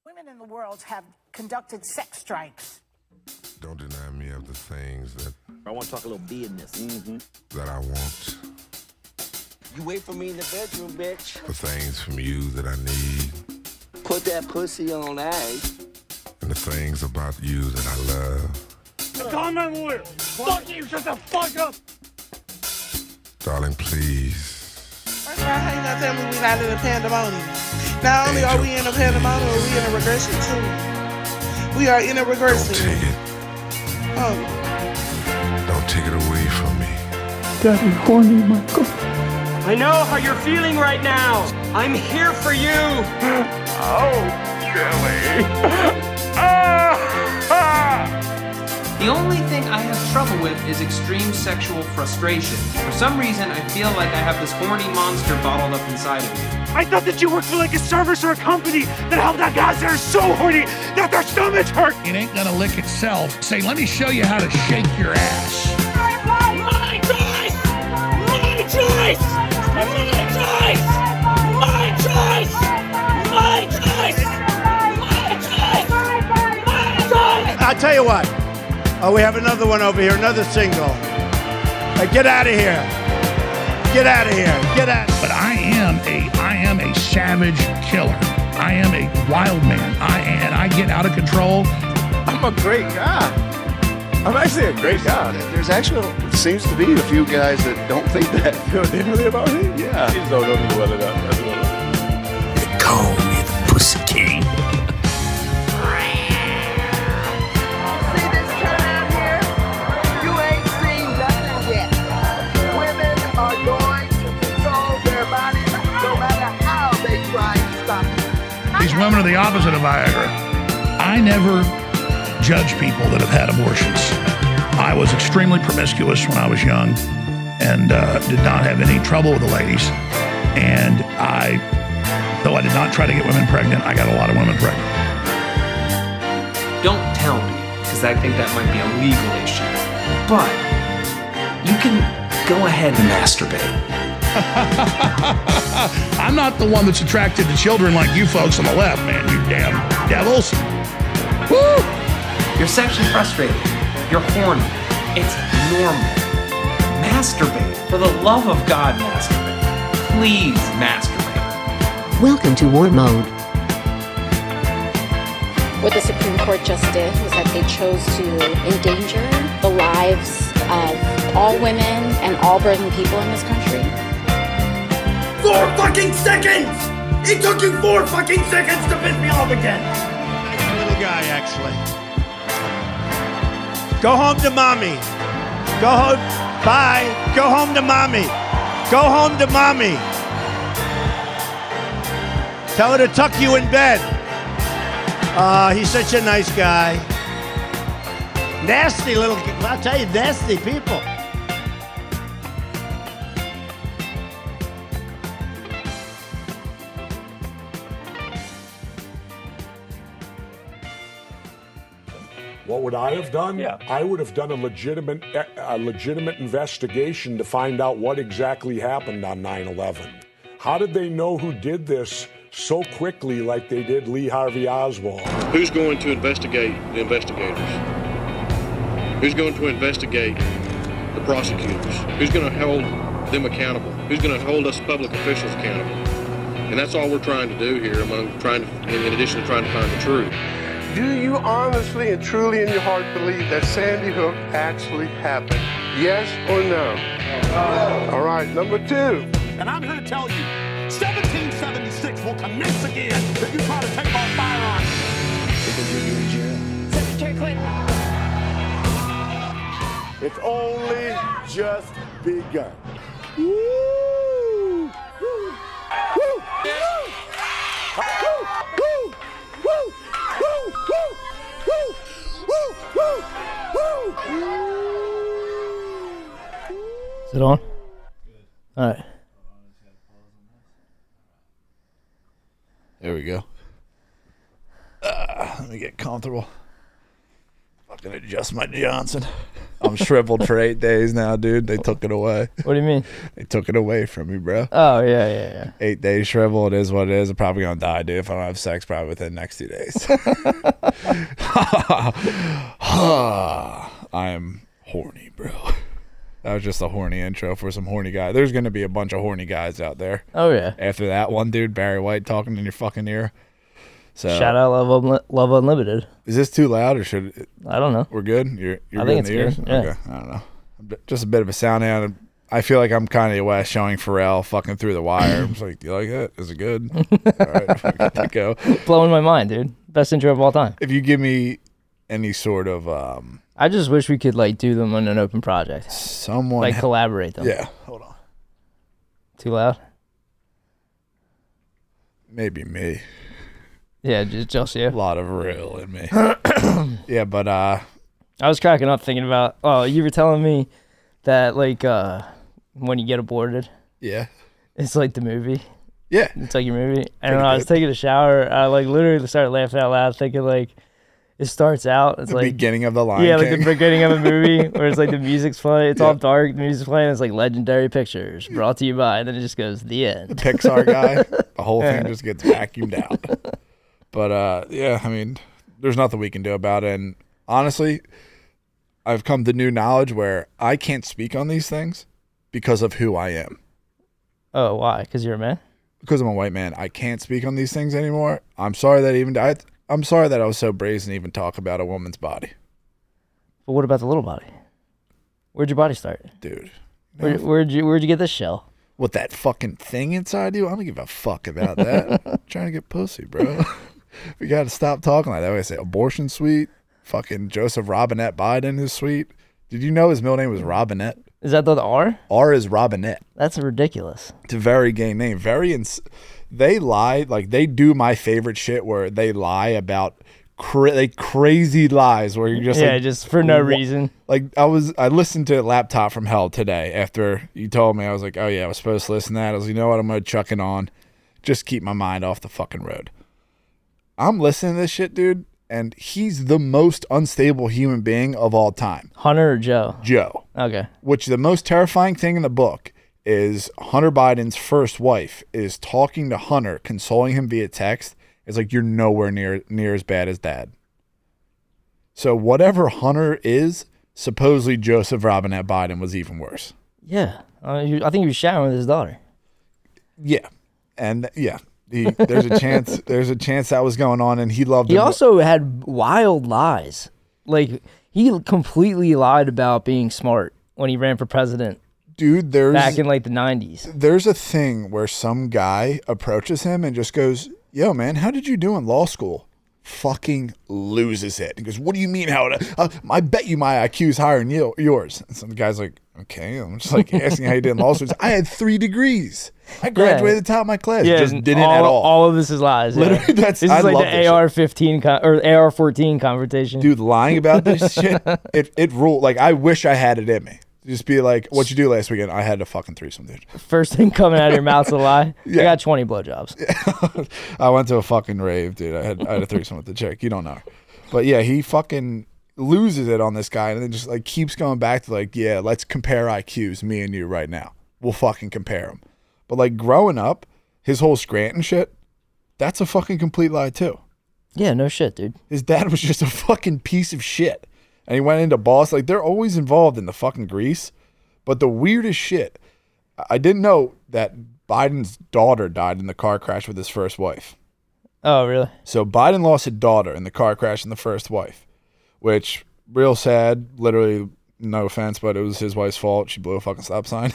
Women in the world have conducted sex strikes. Don't deny me of the things that I want to talk a little business. that I want. You wait for me in the bedroom, bitch. The things from you that I need. Put that pussy on ice. And the things about you that I love. Call my lawyer. Fuck you, shut the fuck up. Darling, please. First of all, how you gonna tell me we're not in a pandemonium? Not only are we in a pandemonium, we in a regression too. We are in a regression. Don't take it. Oh. Don't take it away from me. Daddy, horny, Michael. I know how you're feeling right now. I'm here for you. Oh, Kelly. The only thing I have trouble with is extreme sexual frustration. For some reason, I feel like I have this horny monster bottled up inside of me. I thought that you worked for like a service or a company that helped out guys that are so horny that their stomachs hurt. It ain't gonna lick itself. Say, let me show you how to shake your ass. My choice! My choice! My choice! My choice! My choice! My choice! My choice! I'll tell you what. Oh, we have another one over here, another single. Get out of here. Get out of here. Get out. But I am a savage killer. I am a wild man. And I get out of control. I'm a great guy. I'm actually a great guy. There's actually, it seems to be a few guys that don't think that. Really about me? Yeah. You don't know whether that. They call me the Pussy King. These women are the opposite of Viagra. I never judge people that have had abortions. I was extremely promiscuous when I was young and did not have any trouble with the ladies. And though I did not try to get women pregnant, I got a lot of women pregnant. Don't tell me, because I think that might be a legal issue. But you can go ahead and masturbate. I'm not the one that's attracted to children like you folks on the left, man. You damn devils. Woo! You're sexually frustrated. You're horny. It's normal. Masturbate. For the love of God, masturbate. Please masturbate. Welcome to War Mode. What the Supreme Court just did was that they chose to endanger the lives of all women and all birthing people in this country. 4 fucking seconds! It took you 4 fucking seconds to piss me off again! Little guy, actually. Go home to mommy. Go home. Bye. Go home to mommy. Go home to mommy. Tell her to tuck you in bed. He's such a nice guy. Nasty little, I'll tell you, nasty people. What would I have done? Yeah. I would have done a legitimate investigation to find out what exactly happened on 9/11. How did they know who did this so quickly like they did Lee Harvey Oswald? Who's going to investigate the investigators? Who's going to investigate the prosecutors? Who's going to hold them accountable? Who's going to hold us public officials accountable? And that's all we're trying to do here, in addition to trying to find the truth. Do you honestly and truly in your heart believe that Sandy Hook actually happened? Yes or no? No. All right, number 2. And I'm here to tell you, 1776 will commence again if you try to take our firearms. Secretary Clinton. It's only just begun. Woo! Woo! Is it on? All right. There we go. Let me get comfortable. Fucking adjust my Johnson. I'm shriveled for 8 days now, dude. They took it away. What do you mean? They took it away from me, bro. Oh, yeah. 8 days shriveled is what it is. I'm probably going to die, dude, if I don't have sex probably within the next 2 days. I am horny, bro. That was just a horny intro for some horny guy. There's going to be a bunch of horny guys out there. Oh, yeah. After that one dude, Barry White, talking in your fucking ear. So shout out Love Unlimited. Is this too loud or should it, I don't know. We're good? You're I good think in it's the ears? good. Yeah. Okay. I don't know. Just a bit of a sound out. I feel like I'm Kanye West showing Pharrell fucking Through the Wire. I'm just like, do you like that? Is it good? All right, we got to go. Blowing my mind, dude. Best intro of all time. If you give me any sort of I just wish we could like do them on an open project. Someone like collaborate them. Yeah. Hold on. Too loud? Maybe me. Yeah, just you. A lot of real in me. Yeah, but I was cracking up thinking about you were telling me that like when you get aborted. Yeah. It's like the movie. Yeah. It's like your movie. And I was taking a shower, I like literally started laughing out loud thinking like it starts out. It's the like beginning of the Lion King. Like the beginning of a movie where it's like the music's playing. It's all dark. The music's playing. It's like Legendary Pictures brought to you by, and then it just goes the end. The Pixar guy. The whole thing just gets vacuumed out. But yeah, I mean, there's nothing we can do about it. And honestly, I've come to new knowledge where I can't speak on these things because of who I am. Oh, why? Because you're a man? Because I'm a white man. I can't speak on these things anymore. I'm sorry that I'm sorry that I was so brazen to even talk about a woman's body. But what about the little body? Where'd your body start? Dude. Where'd you get this shell? What, that fucking thing inside you? I don't give a fuck about that. I'm trying to get pussy, bro. We got to stop talking like that. I say abortion suite. Fucking Joseph Robinette Biden is sweet. Did you know his middle name was Robinette? Is that the R? R is Robinette. That's ridiculous. It's a very gay name. They lie, like they do my favorite shit where they lie about crazy lies where you're just just for no reason. Like I listened to Laptop from Hell today after you told me. I was like, oh yeah, I was supposed to listen to that. I was like, you know what, I'm gonna chuck it on, just keep my mind off the fucking road. I'm listening to this shit, dude, and he's the most unstable human being of all time. Hunter or Joe? Joe. Okay. Which the most terrifying thing in the book is Hunter Biden's first wife is talking to Hunter, consoling him via text. It's like, you're nowhere near as bad as dad. So whatever Hunter is, supposedly Joseph Robinette Biden was even worse. Yeah. I think he was showering with his daughter. Yeah. And yeah. There's a chance that was going on, and he loved. He also had wild lies. Like he completely lied about being smart when he ran for president. Dude, back in like the 90s. There's a thing where some guy approaches him and just goes, "Yo, man, how did you do in law school?" Fucking loses it. He goes, "What do you mean? I bet you my IQ is higher than yours." And some guy's like, "Okay." I'm just like asking how you did in law school. I had 3 degrees. I graduated at the top of my class. Yeah, just didn't at all. All of this is lies. Literally, this is like the AR-15 or AR-14 confrontation. Dude, lying about this shit, it ruled. Like, I wish I had it in me. Just be like, "What'd you do last weekend?" "I had a fucking threesome, dude." First thing coming out of your mouth's a lie. Yeah. I got 20 blowjobs. Yeah. I went to a fucking rave, dude. I had a threesome with the chick. You don't know her. But yeah, he fucking loses it on this guy and then just like keeps going back to like, yeah, let's compare IQs, me and you right now. We'll fucking compare them. But like growing up, his whole Scranton shit, that's a fucking complete lie too. Yeah, no shit, dude. His dad was just a fucking piece of shit. And he went into Boston. Like, they're always involved in the fucking grease. But the weirdest shit, I didn't know that Biden's daughter died in the car crash with his first wife. Oh, really? So Biden lost a daughter in the car crash in the first wife, which real sad. Literally, no offense, but it was his wife's fault. She blew a fucking stop sign.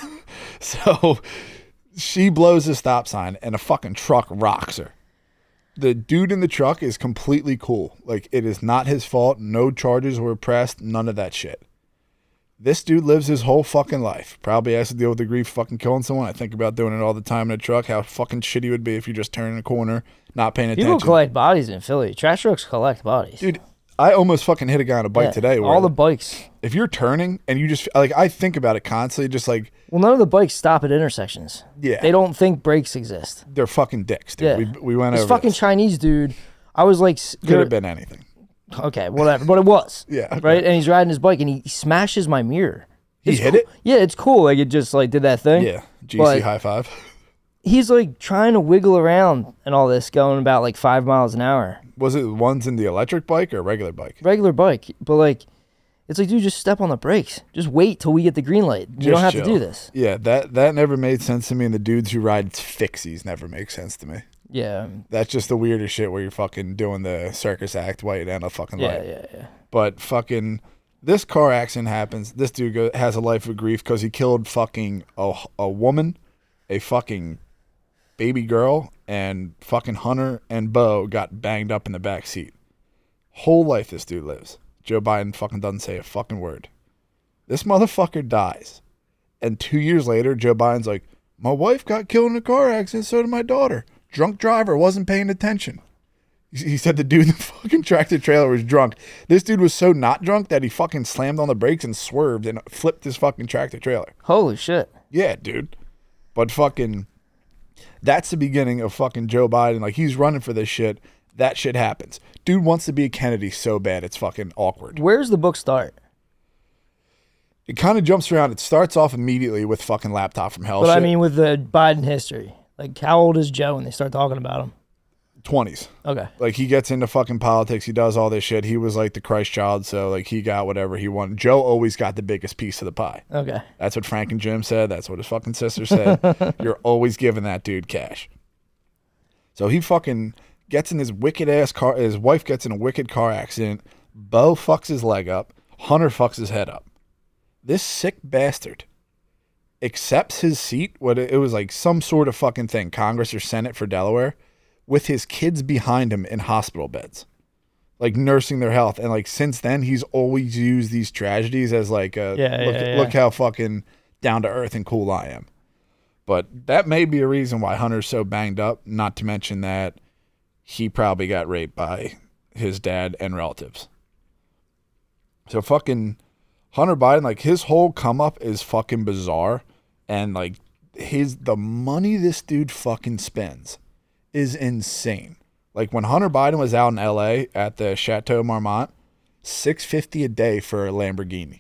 So she blows a stop sign and a fucking truck rocks her. The dude in the truck is completely cool. Like, it is not his fault. No charges were pressed. None of that shit. This dude lives his whole fucking life. Probably has to deal with the grief fucking killing someone. I think about doing it all the time in a truck. How fucking shitty it would be if you just turn in a corner, not paying attention. People collect bodies in Philly. Trash trucks collect bodies. Dude, I almost fucking hit a guy on a bike today. All the bikes. If you're turning and you just, like, I think about it constantly, just like. Well, none of the bikes stop at intersections. Yeah. They don't think brakes exist. They're fucking dicks, dude. Yeah. We went this over fucking this. Chinese dude, I was like. Could have been anything. Okay, whatever. But it was. Yeah. Okay. Right? And he's riding his bike and he smashes my mirror. He hit it? Yeah, it's cool. Like it just like did that thing. Yeah. GC But high five. he's like trying to wiggle around and all this, going about like 5 miles an hour. Was it ones in the electric bike or regular bike? Regular bike. But like, it's like, dude, just step on the brakes. Just wait till we get the green light. You don't have to do this. Yeah, that never made sense to me, and the dudes who ride fixies never make sense to me. Yeah. That's just the weirdest shit where you're fucking doing the circus act white and a fucking light. Yeah. But fucking, this car accident happens. This dude has a life of grief because he killed fucking a woman, a fucking baby girl, and fucking Hunter and Bo got banged up in the back seat. Whole life this dude lives. Joe Biden fucking doesn't say a fucking word. This motherfucker dies. And 2 years later, Joe Biden's like, my wife got killed in a car accident, so did my daughter. Drunk driver, wasn't paying attention. He said the dude in the fucking tractor trailer was drunk. This dude was so not drunk that he fucking slammed on the brakes and swerved and flipped his fucking tractor trailer. Holy shit. Yeah, dude. But fucking, that's the beginning of fucking Joe Biden. Like, he's running for this shit. That shit happens. Dude wants to be a Kennedy so bad, it's fucking awkward. Where's the book start? It kind of jumps around. It starts off immediately with fucking laptop from hell. But shit. I mean, with the Biden history. Like, how old is Joe when they start talking about him? 20s. Okay. Like, he gets into fucking politics. He does all this shit. He was like the Christ child, so like he got whatever he wanted. Joe always got the biggest piece of the pie. Okay. That's what Frank and Jim said. That's what his fucking sister said. You're always giving that dude cash. So he fucking gets in his wicked ass car. His wife gets in a wicked car accident. Bo fucks his leg up. Hunter fucks his head up. This sick bastard accepts his seat. What it was like some sort of fucking thing, Congress or Senate for Delaware, with his kids behind him in hospital beds, like nursing their health. And like since then, he's always used these tragedies as like look how fucking down to earth and cool I am. But that may be a reason why Hunter's so banged up. Not to mention that he probably got raped by his dad and relatives. So fucking Hunter Biden, like his whole come up is fucking bizarre. And like the money this dude fucking spends is insane. Like when Hunter Biden was out in LA at the Chateau Marmont, $650 a day for a Lamborghini.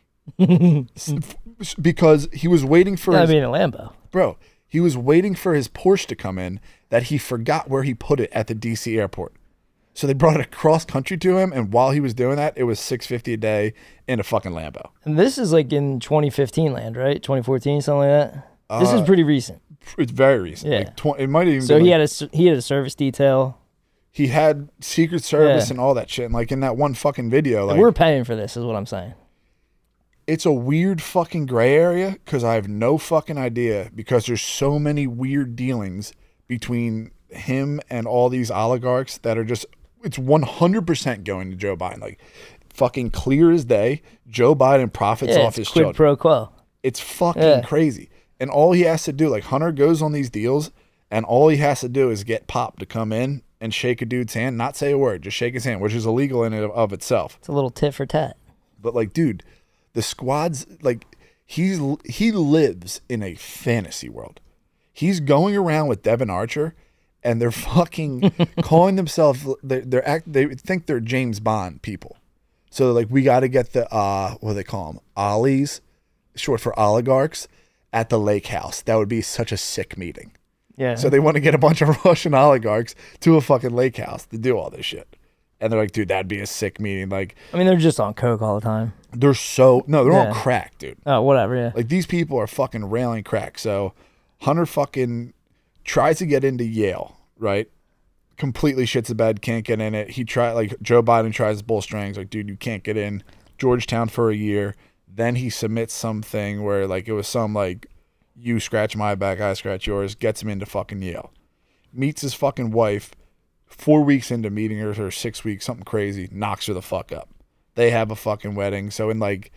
Because he was waiting for Gotta be in a Lambo. Bro, he was waiting for his Porsche to come in that he forgot where he put it at the DC airport. So they brought it across country to him, and while he was doing that, it was $650 a day in a fucking Lambo. And this is like in 2015 land, right? 2014, something like that. This is pretty recent. It's very recent. Yeah. Like it might even. So be he like, had a service detail. He had Secret Service Yeah. and all that shit. And like in that one fucking video, like We're paying for this, is what I'm saying. it's a weird fucking gray area because I have no fucking idea because there's so many weird dealings between him and all these oligarchs that are just. It's 100% going to Joe Biden. Like, fucking clear as day, Joe Biden profits off his quid children. pro quo. It's fucking crazy. And all he has to do, like, Hunter goes on these deals, and all he has to do is get Pop to come in and shake a dude's hand, not say a word, just shake his hand, which is illegal in and of itself. It's a little tit for tat. But, like, dude, the squad's, like, he lives in a fantasy world. He's going around with Devin Archer, and they're fucking calling themselves, they think they're James Bond people. So like, we got to get the, what do they call them? Ollies, short for oligarchs, at the lake house. That would be such a sick meeting. Yeah. So they want to get a bunch of Russian oligarchs to a fucking lake house to do all this shit. And they're like, dude, that'd be a sick meeting. Like, I mean, they're just on coke all the time. they're on crack, dude. Oh, whatever, yeah. Like, these people are fucking railing crack. So Hunter fucking tries to get into Yale, right? Completely shits the bed, can't get in it. Joe Biden tries to pull strings, like, dude, you can't get in Georgetown for a year. Then he submits something where, like, it was some, like, you scratch my back, I scratch yours, gets him into fucking Yale. Meets his fucking wife 4 weeks into meeting her, or 6 weeks, something crazy, knocks her the fuck up. They have a fucking wedding. So in, like,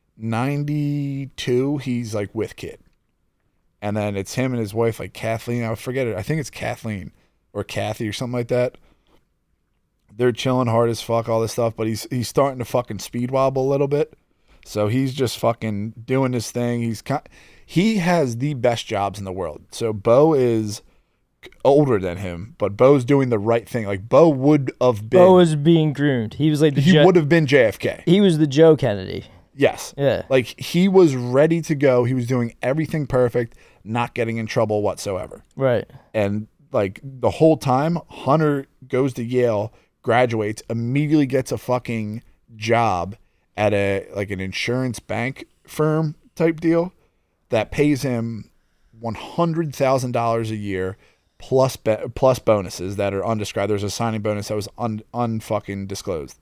92, he's, like, with kid. And then it's him and his wife, like Kathleen. I forget it. I think it's Kathleen or Kathy or something like that. They're chilling hard as fuck, all this stuff. But he's starting to fucking speed wobble a little bit. So he's just fucking doing his thing. He has the best jobs in the world. So Bo is older than him, but Bo's doing the right thing. Like Bo would have been. Bo was being groomed. He was like he would have been JFK. He was the Joe Kennedy. Yes. Yeah. Like he was ready to go. He was doing everything perfect, not getting in trouble whatsoever. Right. And like the whole time, Hunter goes to Yale, graduates, immediately gets a fucking job at an insurance bank firm type deal that pays him $100,000 a year plus bonuses that are undescribed. There's a signing bonus that was unfucking disclosed.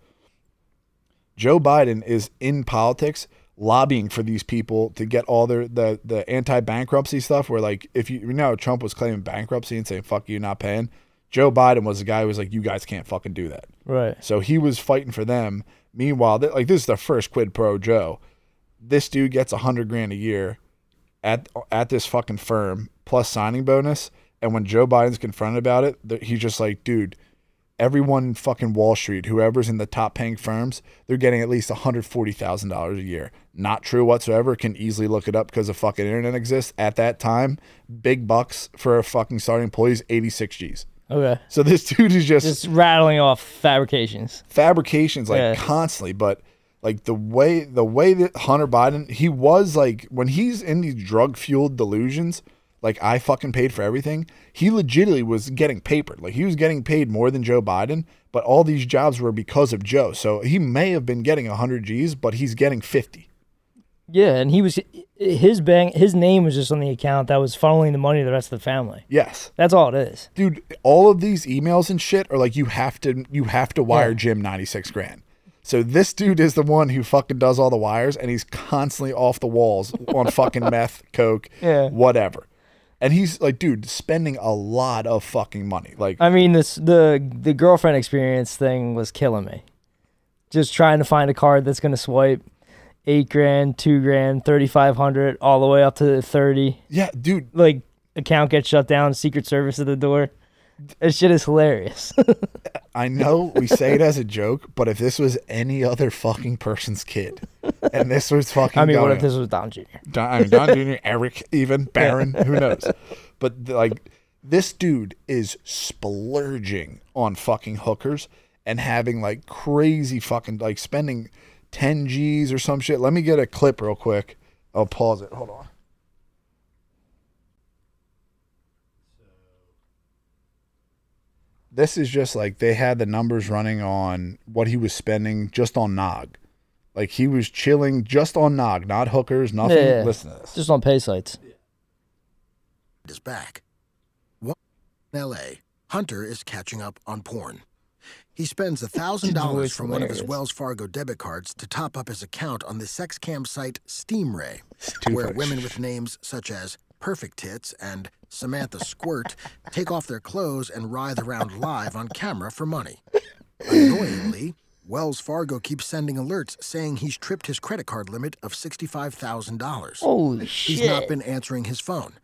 Joe Biden is in politics lobbying for these people to get all the anti-bankruptcy stuff where like if you know Trump was claiming bankruptcy and saying fuck you, not paying. Joe Biden was the guy who was like, you guys can't fucking do that. Right. So he was fighting for them. Meanwhile, like this is the first quid pro Joe. This dude gets $100,000 a year at this fucking firm plus signing bonus. And when Joe Biden's confronted about it, he's just like, dude, everyone in fucking Wall Street, whoever's in the top paying firms, they're getting at least $140,000 a year. Not true whatsoever. Can easily look it up because the fucking internet exists. At that time, big bucks for a fucking starting employee is 86 G's. Okay. So this dude is just rattling off fabrications like constantly. But like the way that Hunter Biden, he was like when he's in these drug fueled delusions, like I fucking paid for everything. He legitimately was getting papered. Like he was getting paid more than Joe Biden, but all these jobs were because of Joe. So he may have been getting 100 G's, but he's getting 50. Yeah, and his name was just on the account that was funneling the money to the rest of the family. Yes. That's all it is. Dude, all of these emails and shit are like you have to wire Jim 96 grand. So this dude is the one who fucking does all the wires and he's constantly off the walls on fucking meth, coke, whatever. And he's like, dude, spending a lot of fucking money. Like I mean, the girlfriend experience thing was killing me. Just trying to find a card that's gonna swipe $8,000, $2,000, $3,500, all the way up to 30. Yeah, dude. Like account gets shut down, Secret Service at the door. That shit is hilarious. I know we say it as a joke, but if this was any other fucking person's kid, and this was fucking, I mean, what if this was Don Jr.? Don Jr., Eric, even Barron, who knows? But like, this dude is splurging on fucking hookers and having like crazy fucking like spending 10 G's or some shit. Let me get a clip real quick. I'll pause it. Hold on. This is just like they had the numbers running on what he was spending just on Nog. Like he was chilling just on Nog, not hookers, nothing. Yeah, listen to this. Just on pay sites. Is back. In L.A., Hunter is catching up on porn. He spends $1,000 from one of his Wells Fargo debit cards to top up his account on the sex cam site Steamray, where women with names such as Perfect Tits and Samantha Squirt take off their clothes and writhe around live on camera for money. Annoyingly, Wells Fargo keeps sending alerts saying he's tripped his credit card limit of $65,000. Holy shit. He's not been answering his phone.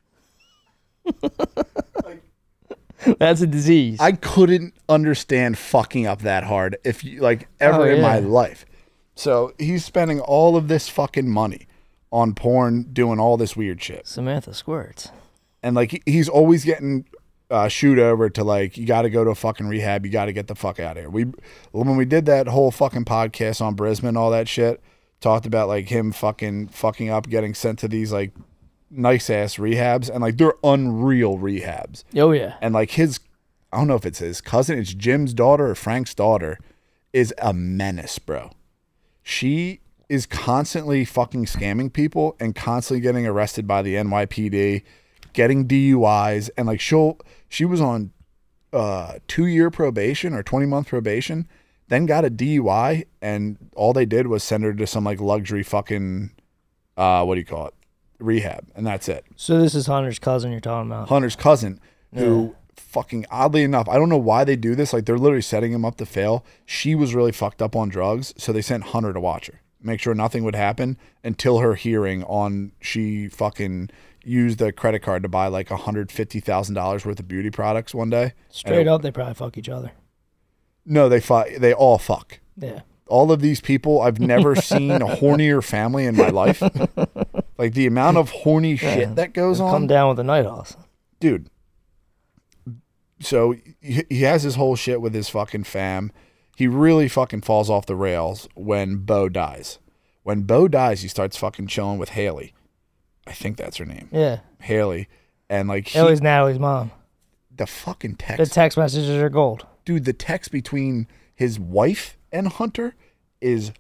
That's a disease. I couldn't understand fucking up that hard if you like ever in my life. So he's spending all of this fucking money on porn, doing all this weird shit. Samantha Squirts. And like he's always getting shoot over to like, you got to go to a fucking rehab. You got to get the fuck out of here. When we did that whole fucking podcast on Brisbane, all that shit, talked about like him fucking up, getting sent to these like nice ass rehabs, and like they're unreal rehabs. Oh yeah. And like I don't know if it's his cousin, it's Jim's daughter or Frank's daughter, is a menace, bro. She is constantly fucking scamming people and constantly getting arrested by the NYPD, getting DUIs, and like she was on 2-year probation or 20-month probation, then got a DUI, and all they did was send her to some like luxury fucking what do you call it? Rehab, and that's it. So this is Hunter's cousin you're talking about. Hunter's cousin, who fucking oddly enough, I don't know why they do this. Like they're literally setting him up to fail. She was really fucked up on drugs, so they sent Hunter to watch her, make sure nothing would happen until her hearing on she fucking used a credit card to buy like $150,000 worth of beauty products one day. Straight up, they probably fuck each other. No, they all fuck. Yeah. All of these people, I've never seen a hornier family in my life. Like the amount of horny shit that goes on. Come down with the night horse. Dude, so he has his whole shit with his fucking fam. He really fucking falls off the rails when Bo dies. When Bo dies, he starts fucking chilling with Haley. I think that's her name. Yeah. Haley. And like Haley's Natalie's mom. The fucking text. The text messages are gold. Dude, the text between his wife and Hunter is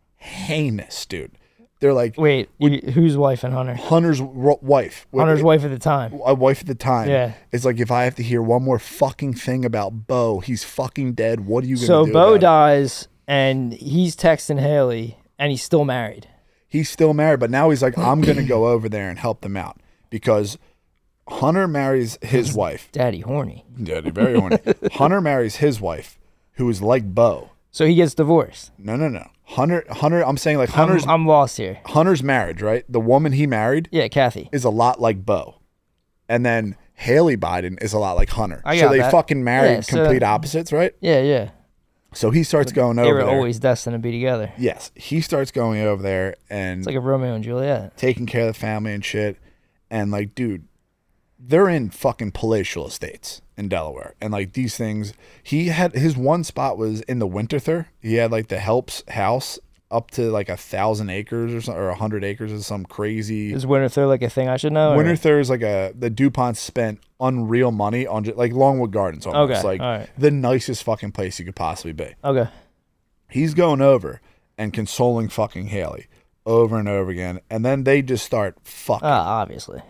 heinous, dude. They're like, wait, whose wife and Hunter? Hunter's wife. Hunter's wife at the time. A wife at the time. Yeah. It's like, if I have to hear one more fucking thing about Bo, he's fucking dead. What are you going to do? So Bo about dies, and he's texting Haley, and he's still married. He's still married, but now he's like, I'm going to go over there and help them out because Hunter marries his wife. Daddy horny. Daddy very horny. Hunter marries his wife, who is like Bo. So he gets divorced. No. Hunter. I'm saying like Hunter's. I'm lost here. Hunter's marriage, right? The woman he married. Yeah, Kathy. Is a lot like Bo, and then Haley Biden is a lot like Hunter. I so got they that. fucking married Yeah, complete opposites, right? Yeah. So he starts going over there. They there. were always destined to be together. Yes, he starts going over there and it's like a Romeo and Juliet, taking care of the family and shit. And like, dude, they're in fucking palatial estates in Delaware, and like these things. He had his one spot was in the Winterthur. He had like the Helps house up to like 1,000 acres or something, or 100 acres or some crazy. Is Winterthur like a thing I should know? Winterthur is like the DuPont spent unreal money on like Longwood Gardens almost. Okay, Like all right. the nicest fucking place you could possibly be. Okay. He's going over and consoling fucking Haley over and over again, and then they just start fucking. Obviously.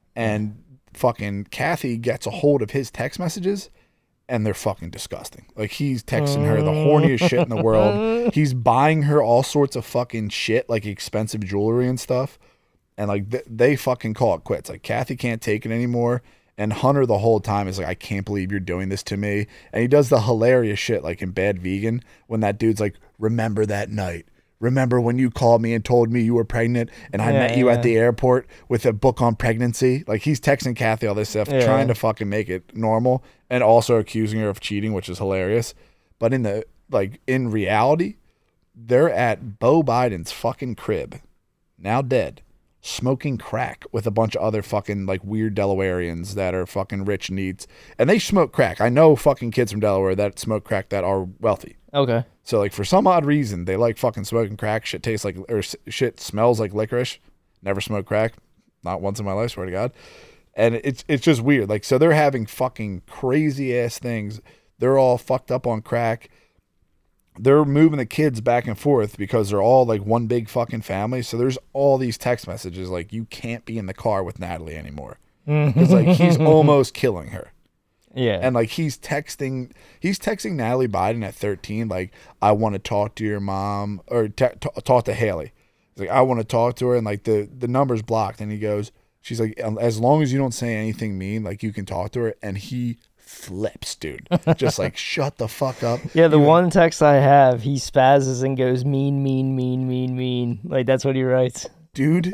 And fucking Kathy gets a hold of his text messages, and they're fucking disgusting. Like, he's texting her the horniest shit in the world. He's buying her all sorts of fucking shit, like expensive jewelry and stuff. And like they fucking call it quits. Like, Kathy can't take it anymore. And Hunter the whole time is like, I can't believe you're doing this to me. And he does the hilarious shit like in Bad Vegan when that dude's like, remember that night. Remember when you called me and told me you were pregnant and I met you at the airport with a book on pregnancy? Like, he's texting Kathy all this stuff, trying to fucking make it normal and also accusing her of cheating, which is hilarious. But in reality, they're at Bo Biden's fucking crib, now dead, smoking crack with a bunch of other fucking like weird Delawareans that are fucking rich needs. And they smoke crack. I know fucking kids from Delaware that smoke crack that are wealthy. Okay. So like for some odd reason, they like fucking smoking crack. Shit tastes like, or shit smells like licorice. Never smoked crack. Not once in my life, swear to God. And it's just weird. Like, so they're having fucking crazy ass things. They're all fucked up on crack. They're moving the kids back and forth because they're all like one big fucking family. So there's all these text messages like, you can't be in the car with Natalie anymore. It's like he's almost killing her. Yeah. And like he's texting Natalie Biden at 13, like, I want to talk to your mom, or talk to Haley. He's like, I want to talk to her, and like the number's blocked, and he goes, she's like, as long as you don't say anything mean, like, you can talk to her. And he flips, dude. Just like, shut the fuck up. Yeah, the one text I have, he spazzes and goes mean. Like, that's what he writes. Dude,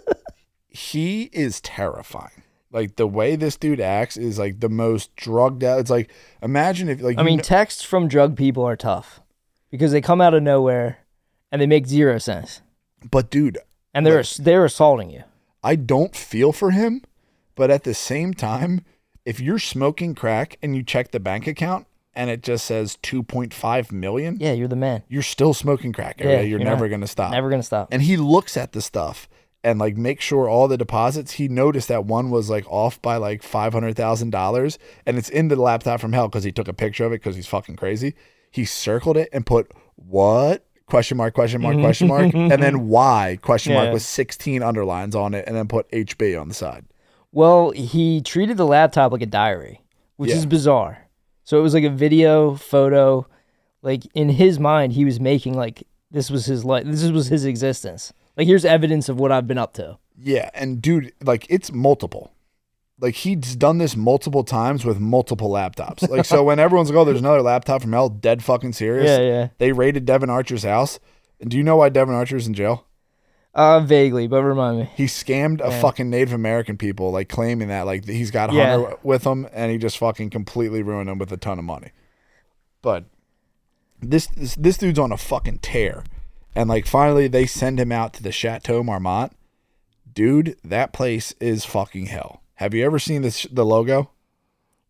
he is terrifying. Like, the way this dude acts is like the most drugged out. It's like, imagine if like, I mean, texts from drug people are tough because they come out of nowhere and they make 0 sense. But dude, and they're assaulting you. I don't feel for him, but at the same time, if you're smoking crack and you check the bank account and it just says 2.5 million, yeah, you're the man. You're still smoking crack. Yeah, you're never going to stop. Never going to stop. And he looks at the stuff and like make sure all the deposits. He noticed that one was like off by like $500,000, and it's in the laptop from hell because he took a picture of it because he's fucking crazy. He circled it and put what? Question mark, and then why? Question mark with 16 underlines on it, and then put HB on the side. Well, he treated the laptop like a diary, which is bizarre. So it was like a video, photo. Like, in his mind, he was making like this was his life. This was his existence. Like, here's evidence of what I've been up to. Yeah, and dude, like, it's multiple. Like, he's done this multiple times with multiple laptops. Like, so when everyone's like, oh, there's another laptop from hell, dead fucking serious. Yeah. They raided Devin Archer's house. And do you know why Devin Archer's in jail? Vaguely, but remind me. He scammed a fucking Native American people, like, claiming that, like, he's got Hunter with him, and he just fucking completely ruined him with a ton of money. But this dude's on a fucking tear. And like finally they send him out to the Chateau Marmont. Dude, that place is fucking hell. Have you ever seen the logo?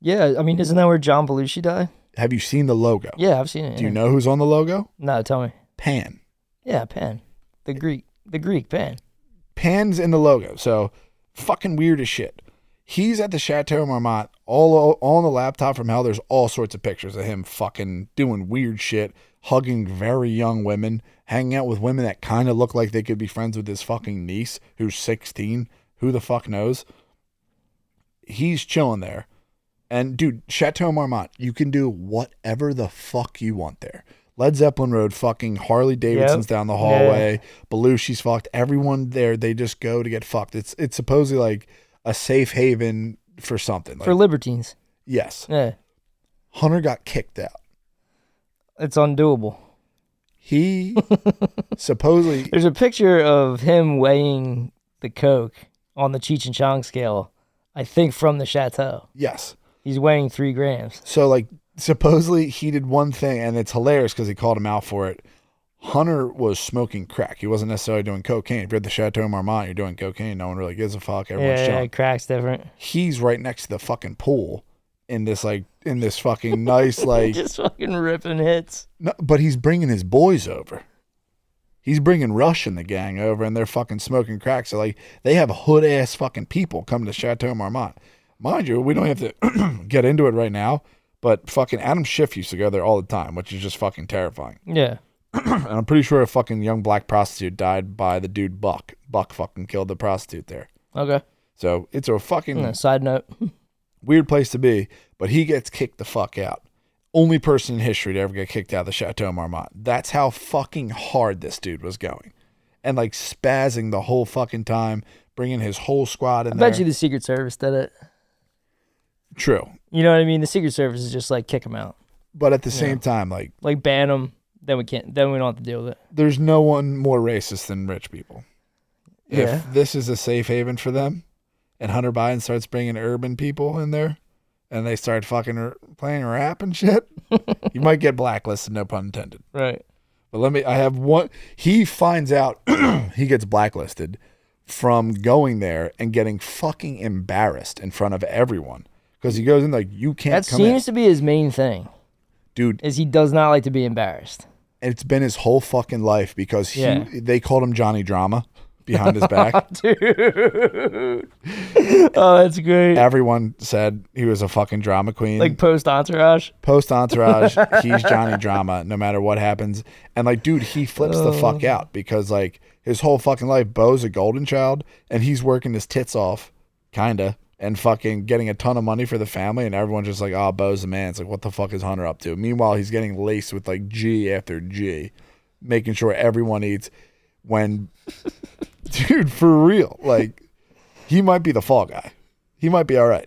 Yeah, I mean, isn't that where John Belushi died? Have you seen the logo? Yeah, I've seen it. Do you know who's on the logo? No, tell me. Pan. Yeah, Pan. The Greek Pan. Pan's in the logo, so fucking weird as shit. He's at the Chateau Marmont, all on the laptop from hell. There's all sorts of pictures of him fucking doing weird shit, hugging very young women, hanging out with women that kind of look like they could be friends with his fucking niece, who's 16. Who the fuck knows? He's chilling there. And dude, Chateau Marmont, you can do whatever the fuck you want there. Led Zeppelin rode fucking Harley Davidson's down the hallway. Yeah. Belushi's fucked. Everyone there, they just go to get fucked. It's supposedly like a safe haven for something. For libertines. Yes. Yeah. Hunter got kicked out. It's undoable. He supposedly... There's a picture of him weighing the coke on the Cheech and Chong scale, I think from the Chateau. Yes. He's weighing 3 grams. So, like, supposedly he did one thing, and it's hilarious because he called him out for it. Hunter was smoking crack. He wasn't necessarily doing cocaine. If you're at the Chateau Marmont, you're doing cocaine. No one really gives a fuck. Everyone's chilling. Yeah, crack's different. He's right next to the fucking pool in this fucking nice, like... Just fucking ripping hits. No, but he's bringing his boys over. He's bringing Rush and the gang over, and they're fucking smoking crack. So, like, they have hood-ass fucking people coming to Chateau Marmont. Mind you, we don't have to get into it right now, but fucking Adam Schiff used to go there all the time, which is just fucking terrifying. Yeah. And I'm pretty sure a fucking young black prostitute died by the dude Buck. Buck fucking killed the prostitute there. Okay. So it's a fucking... side note. Weird place to be, but he gets kicked the fuck out. Only person in history to ever get kicked out of the Chateau Marmont. That's how fucking hard this dude was going. And like spazzing the whole fucking time, bringing his whole squad in there. I bet you the Secret Service did it. True. You know what I mean? The Secret Service is just like kick him out. But at the same time, like ban them, then we don't have to deal with it. There's no one more racist than rich people. Yeah. If this is a safe haven for them, and Hunter Biden starts bringing urban people in there, and they start fucking playing rap and shit, you might get blacklisted, no pun intended. Right. But I have one, he finds out he gets blacklisted from going there and getting fucking embarrassed in front of everyone. Because he goes in like, you can't come in. That seems to be his main thing. Dude. Is he does not like to be embarrassed. It's been his whole fucking life because they called him Johnny Drama behind his back. Dude. Oh, that's great. Everyone said he was a fucking drama queen. Like post-Entourage? Post-Entourage, he's Johnny Drama no matter what happens. And like, dude, he flips the fuck out because like his whole fucking life, Bo's a golden child and he's working his tits off, kinda, and fucking getting a ton of money for the family, and everyone's just like, oh, Bo's the man. It's like, what the fuck is Hunter up to? Meanwhile, he's getting laced with like G after G, making sure everyone eats when... Dude, for real. Like, he might be the fall guy. He might be all right.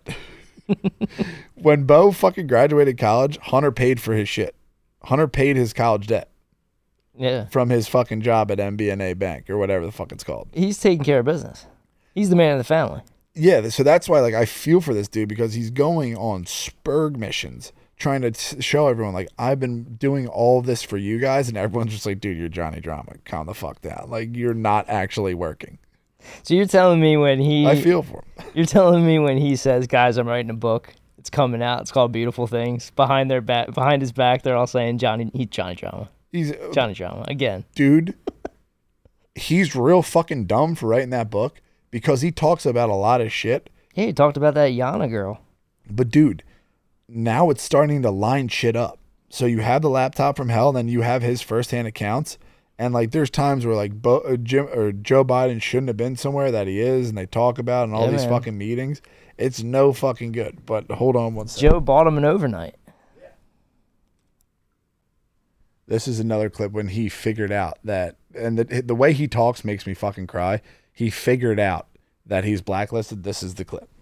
When Bo fucking graduated college, Hunter paid for his shit. Hunter paid his college debt. Yeah. From his fucking job at MBNA Bank or whatever the fuck it's called. He's taking care of business. He's the man of the family. Yeah, so that's why like I feel for this dude because he's going on spurg missions trying to show everyone like I've been doing all of this for you guys, and everyone's just like, dude, you're Johnny Drama. Calm the fuck down. Like you're not actually working. So you're telling me when I feel for him. You're telling me when he says, guys, I'm writing a book. It's coming out. It's called Beautiful Things. Behind his back, they're all saying he's Johnny Drama. He's Johnny Drama again. Dude, he's real fucking dumb for writing that book because he talks about a lot of shit. Yeah, he talked about that Yana girl. But dude, now it's starting to line shit up. So you have the laptop from hell, then you have his firsthand accounts. And like, there's times where like Joe Biden shouldn't have been somewhere that he is, and they talk about in all these fucking meetings. It's no fucking good. But hold on one second. Joe bought him an overnight. This is another clip when he figured out that, and the way he talks makes me fucking cry. He figured out that he's blacklisted. This is the clip.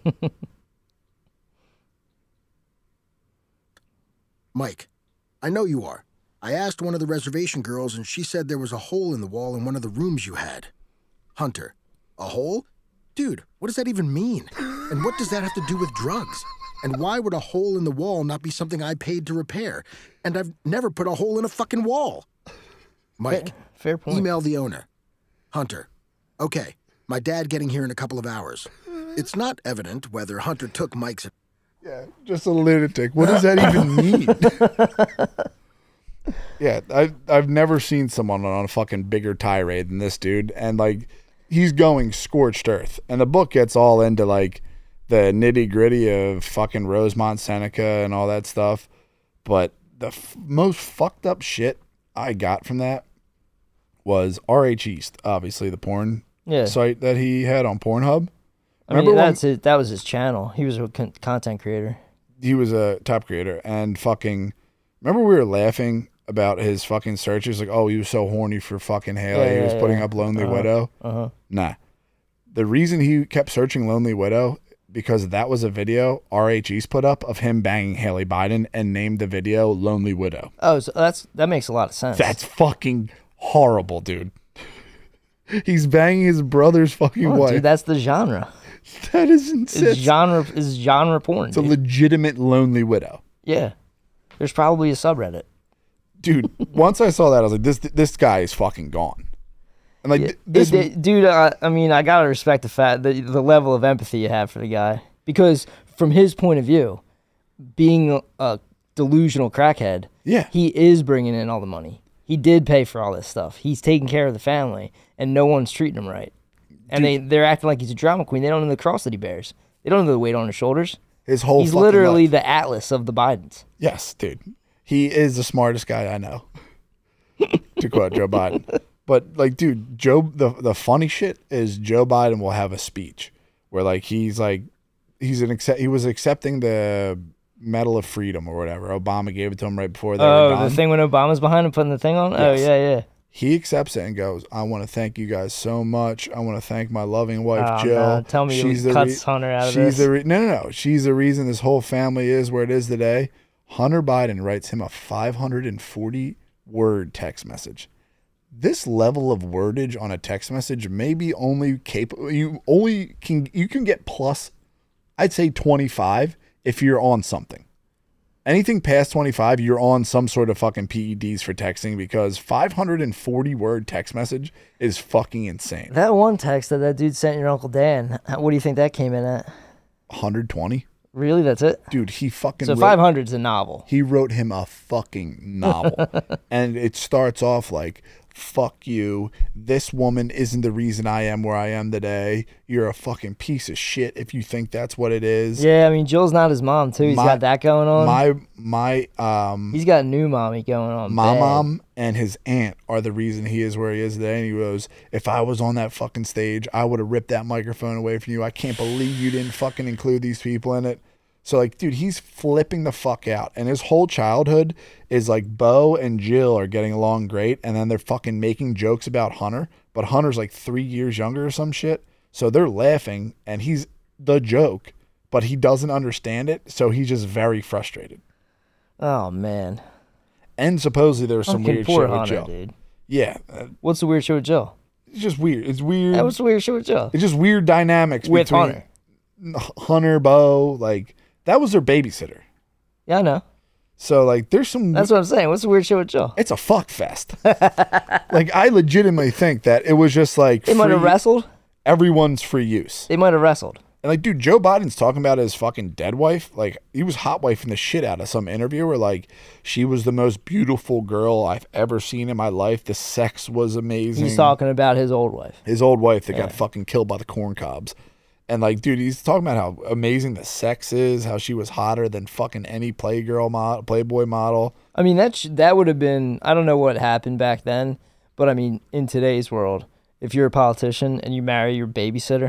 Mike, I know you are. I asked one of the reservation girls, and she said there was a hole in the wall in one of the rooms you had. Hunter, a hole? Dude, what does that even mean? And what does that have to do with drugs? And why would a hole in the wall not be something I paid to repair? And I've never put a hole in a fucking wall. Mike, fair point. Email the owner. Hunter, okay, my dad getting here in a couple of hours. It's not evident whether Hunter took Mike's... Yeah, just a lunatic. What does that even mean? Yeah, I've never seen someone on a fucking bigger tirade than this dude, and like he's going scorched earth. And the book gets all into like the nitty gritty of fucking Rosemont Seneca and all that stuff. But the most fucked up shit I got from that was RH East, obviously the porn site that he had on Pornhub. I mean, that was his channel. He was a content creator. He was a top creator, and fucking remember we were laughing about his fucking searches, like, oh, he was so horny for fucking Haley. He was putting up Lonely Widow. Nah, the reason he kept searching Lonely Widow because that was a video RH East put up of him banging Haley Biden and named the video Lonely Widow. Oh, so that makes a lot of sense. That's fucking horrible, dude. He's banging his brother's fucking wife. Dude, that's the genre. That is insane. It's genre porn. It's a legitimate Lonely Widow. Yeah. There's probably a subreddit. Dude, once I saw that, I was like, this guy is fucking gone. And like, dude, I mean, I gotta respect the fact that the level of empathy you have for the guy, because from his point of view, being a delusional crackhead, he is bringing in all the money. He did pay for all this stuff. He's taking care of the family, and no one's treating him right. And they're acting like he's a drama queen. They don't know the cross that he bears. They don't know the weight on his shoulders. He's literally the Atlas of the Bidens. Yes, dude. He is the smartest guy I know. To quote Joe Biden. But like, dude, the funny shit is Joe Biden will have a speech where like he was accepting the Medal of Freedom or whatever. Obama gave it to him right before they were done. The thing when Obama's behind him putting the thing on? Yes. Oh, yeah. He accepts it and goes, I want to thank you guys so much. I want to thank my loving wife, Jill. No. Tell me you cuts Hunter out of this. No. She's the reason this whole family is where it is today. Hunter Biden writes him a 540-word text message. This level of wordage on a text message may be only capable. You can get plus, I'd say 25 if you're on something. Anything past 25, you're on some sort of fucking PEDs for texting, because 540-word text message is fucking insane. That one text that dude sent your Uncle Dan, what do you think that came in at? 120. Really? That's it? Dude, he fucking So 500's a novel. He wrote him a fucking novel. And it starts off like, fuck you. This woman isn't the reason I am where I am today. You're a fucking piece of shit if you think that's what it is. Yeah, I mean, Jill's not his mom, too. He's got that going on. He's got a new mommy going on. My mom and his aunt are the reason he is where he is today. And he goes, if I was on that fucking stage, I would have ripped that microphone away from you. I can't believe you didn't fucking include these people in it. So, like, dude, he's flipping the fuck out. And his whole childhood is like Bo and Jill are getting along great. And then they're fucking making jokes about Hunter. But Hunter's like 3 years younger or some shit. So they're laughing and he's the joke. But he doesn't understand it. So he's just very frustrated. Oh, man. And supposedly there was some weird shit with Jill. Dude. Yeah. What's the weird shit with Jill? It's just weird. It's weird. What's the weird shit with Jill? It's just weird dynamics with between Hunter, Bo, like... That was their babysitter. Yeah, I know. So, like, there's some... That's what I'm saying. What's the weird shit with Jill? It's a fuck fest. Like, I legitimately think that it was just, like... They might have wrestled? Everyone's free use. They might have wrestled. And, like, dude, Joe Biden's talking about his fucking dead wife. Like, he was hot wifing the shit out of some interview where, like, she was the most beautiful girl I've ever seen in my life. The sex was amazing. He's talking about his old wife. His old wife that got fucking killed by the corn cobs. And, like, dude, he's talking about how amazing the sex is, how she was hotter than fucking any Playboy model. I mean, that would have been, I don't know what happened back then, but, I mean, in today's world, if you're a politician and you marry your babysitter,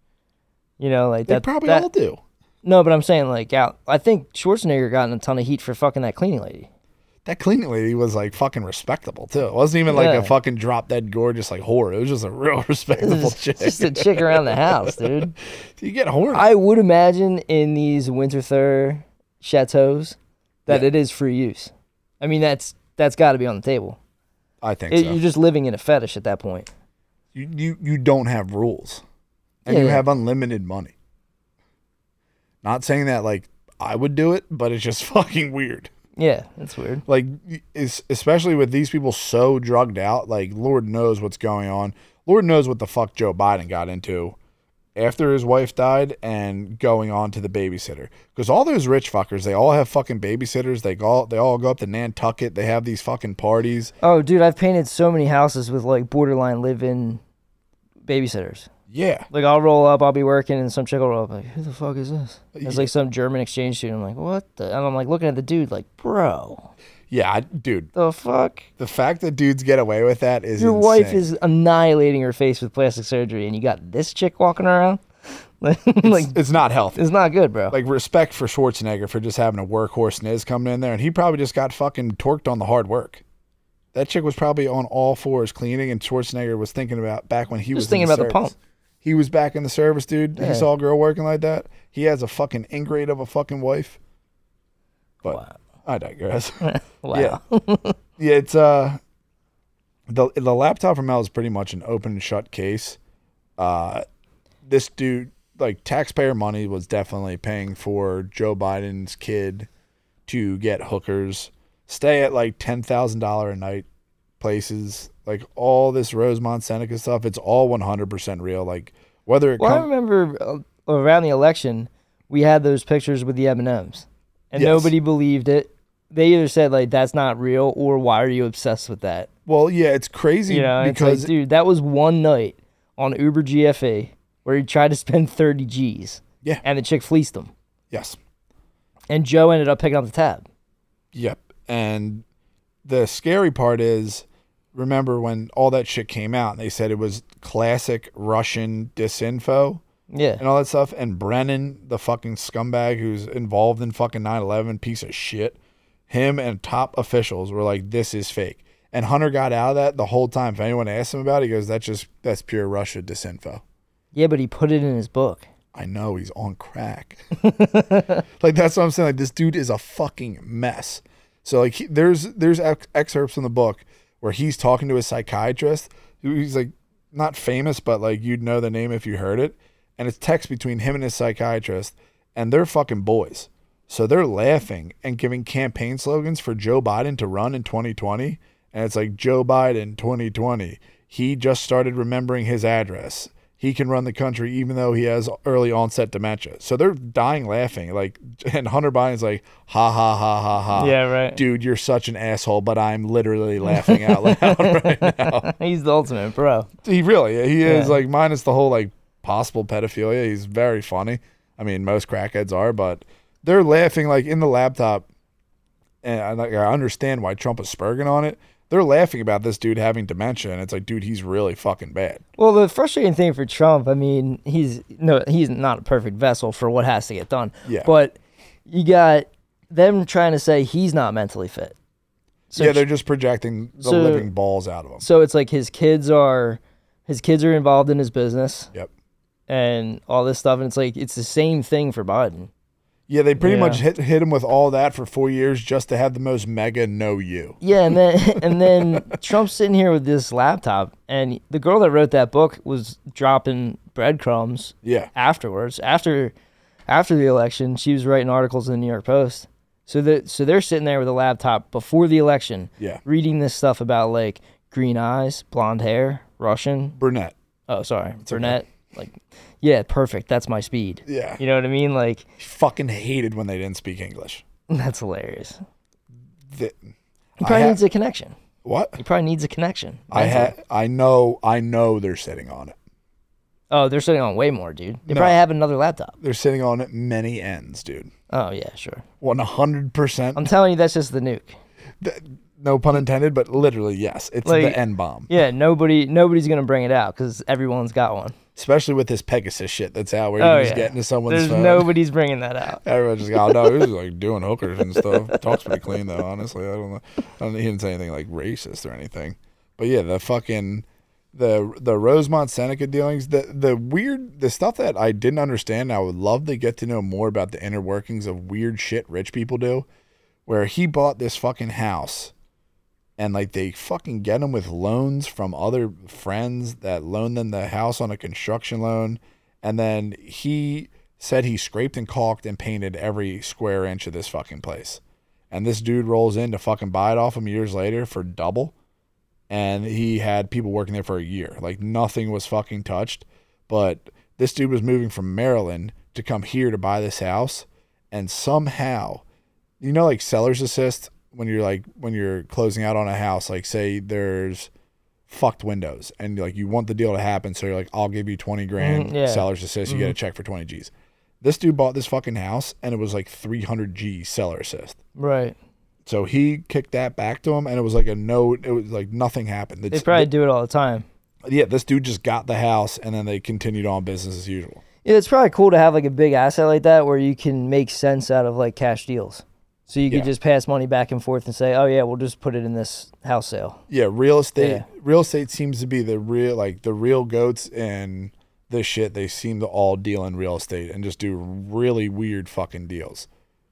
you know, like that. They probably all do. No, but I'm saying, like, I think Schwarzenegger got in a ton of heat for fucking that cleaning lady. That cleaning lady was, like, fucking respectable, too. It wasn't even, like, a fucking drop-dead gorgeous, like, whore. It was just a real respectable chick. Just a chick around the house, dude. You get horny. I would imagine in these Winterthur chateaus that it is free use. I mean, that's got to be on the table. I think so. You're just living in a fetish at that point. You don't have rules. And you have unlimited money. Not saying that, like, I would do it, but it's just fucking weird. Yeah, that's weird. Like, especially with these people so drugged out, like, Lord knows what's going on. Lord knows what the fuck Joe Biden got into after his wife died and going on to the babysitter. Because all those rich fuckers, they all have fucking babysitters. They all go up to Nantucket. They have these fucking parties. Oh, dude, I've painted so many houses with like borderline live-in babysitters. Yeah. Like I'll roll up, I'll be working, and some chick will roll up like, who the fuck is this? It's like some German exchange student. I'm like, what the? And I'm like looking at the dude like, bro. Yeah, dude. The fuck? The fact that dudes get away with that is Your insane. wife is annihilating her face with plastic surgery, and you got this chick walking around? It's not healthy. It's not good, bro. Like, respect for Schwarzenegger for just having a workhorse Niz coming in there, and he probably just got fucking torqued on the hard work. That chick was probably on all fours cleaning, and Schwarzenegger was thinking about back when he was thinking about the pump. He was back in the service, dude. Yeah. He saw a girl working like that. He has a fucking ingrate of a fucking wife. But wow. I digress. Wow. Yeah. Yeah, it's the laptop from Mel is pretty much an open and shut case. This dude, like, taxpayer money was definitely paying for Joe Biden's kid to get hookers, stay at like $10,000 a night places, like all this Rosemont Seneca stuff. It's all 100% real. Like whether it I remember around the election, we had those pictures with the M&Ms, and Yes. nobody believed it. They either said like that's not real, or why are you obsessed with that? Well, yeah, it's crazy It's because like, dude, that was one night on Uber GFA where he tried to spend 30 G's. Yeah. And the chick fleeced him. Yes. And Joe ended up picking up the tab. Yep. And the scary part is, remember when all that shit came out and they said it was classic Russian disinfo? Yeah. And all that stuff. And Brennan, the fucking scumbag who's involved in fucking 9/11, piece of shit, him and top officials were like, this is fake. And Hunter got out of that the whole time. If anyone asked him about it, he goes, that's pure Russia disinfo. Yeah, but he put it in his book. I know, he's on crack. Like, that's what I'm saying. Like, this dude is a fucking mess. So, like, there's excerpts from the book where he's talking to a psychiatrist who's, like, not famous, but, like, you'd know the name if you heard it. And it's text between him and his psychiatrist, and they're fucking boys. So they're laughing and giving campaign slogans for Joe Biden to run in 2020. And it's like, Joe Biden 2020. He just started remembering his address. He can run the country even though he has early onset dementia. So they're dying laughing. Like, and Hunter Biden's like, ha, ha, ha, ha, ha. Yeah, right. Dude, you're such an asshole, but I'm literally laughing out loud right now. He's the ultimate bro. He really, he is, Yeah. like, minus the whole, like, possible pedophilia. He's very funny. I mean, most crackheads are, but they're laughing, like, in the laptop. And I understand why Trump is spurging on it. They're laughing about this dude having dementia, and it's like, dude, he's really fucking bad. Well, the frustrating thing for Trump, I mean, he's not a perfect vessel for what has to get done. Yeah. But you got them trying to say he's not mentally fit. So yeah, they're just projecting the living balls out of him. So it's like his kids are involved in his business. Yep. And all this stuff, and it's like it's the same thing for Biden. Yeah, they pretty much hit him with all that for 4 years just to have the most mega know you. Yeah, and then Trump's sitting here with this laptop, and the girl that wrote that book was dropping breadcrumbs. Yeah. Afterwards, after the election, she was writing articles in the New York Post. So they're sitting there with a laptop before the election, reading this stuff about like green eyes, blonde hair, Russian, brunette. Oh, sorry, brunette. Like, yeah, perfect. That's my speed. Yeah. You know what I mean? Like, he fucking hated when they didn't speak English. That's hilarious. He I probably needs a connection. What? He probably needs a connection. I know they're sitting on it. Oh, they're sitting on way more, dude. They No. probably have another laptop. They're sitting on many ends, dude. Oh, yeah, sure. 100%. I'm telling you, that's just the nuke. No pun intended, but literally, yes. It's Like, the N-bomb. Yeah, nobody's going to bring it out because everyone's got one. Especially with this Pegasus shit that's out where you just get into someone's phone. Nobody's bringing that out. Everyone just go, oh, no, he was like doing hookers and stuff. Talks pretty clean, though, honestly. I don't know. He didn't say anything like racist or anything. But yeah, the fucking... The Rosemont Seneca dealings, the stuff that I didn't understand, I would love to get to know more about the inner workings of weird shit rich people do, where he bought this fucking house and like they fucking get him with loans from other friends that loan them the house on a construction loan, and then he said he scraped and caulked and painted every square inch of this fucking place. And this dude rolls in to fucking buy it off him years later for double. And he had people working there for a year. Like, nothing was fucking touched. But This dude was moving from Maryland to come here to buy this house, and somehow, you know, like seller's assist when you're closing out on a house, like say there's fucked windows and like you want the deal to happen, so you're like, I'll give you 20 grand seller's assist, you get a check for 20 G's. This dude bought this fucking house and it was like 300 G seller assist. Right. So he kicked that back to him and it was like a note. It was like nothing happened. They probably do it all the time. Yeah, this dude just got the house and then they continued on business as usual. Yeah, it's probably cool to have like a big asset like that where you can make sense out of like cash deals. So you could just pass money back and forth and say, oh yeah, we'll just put it in this house sale. Yeah, real estate seems to be the real goats, and this shit, they seem to all deal in real estate and just do really weird fucking deals.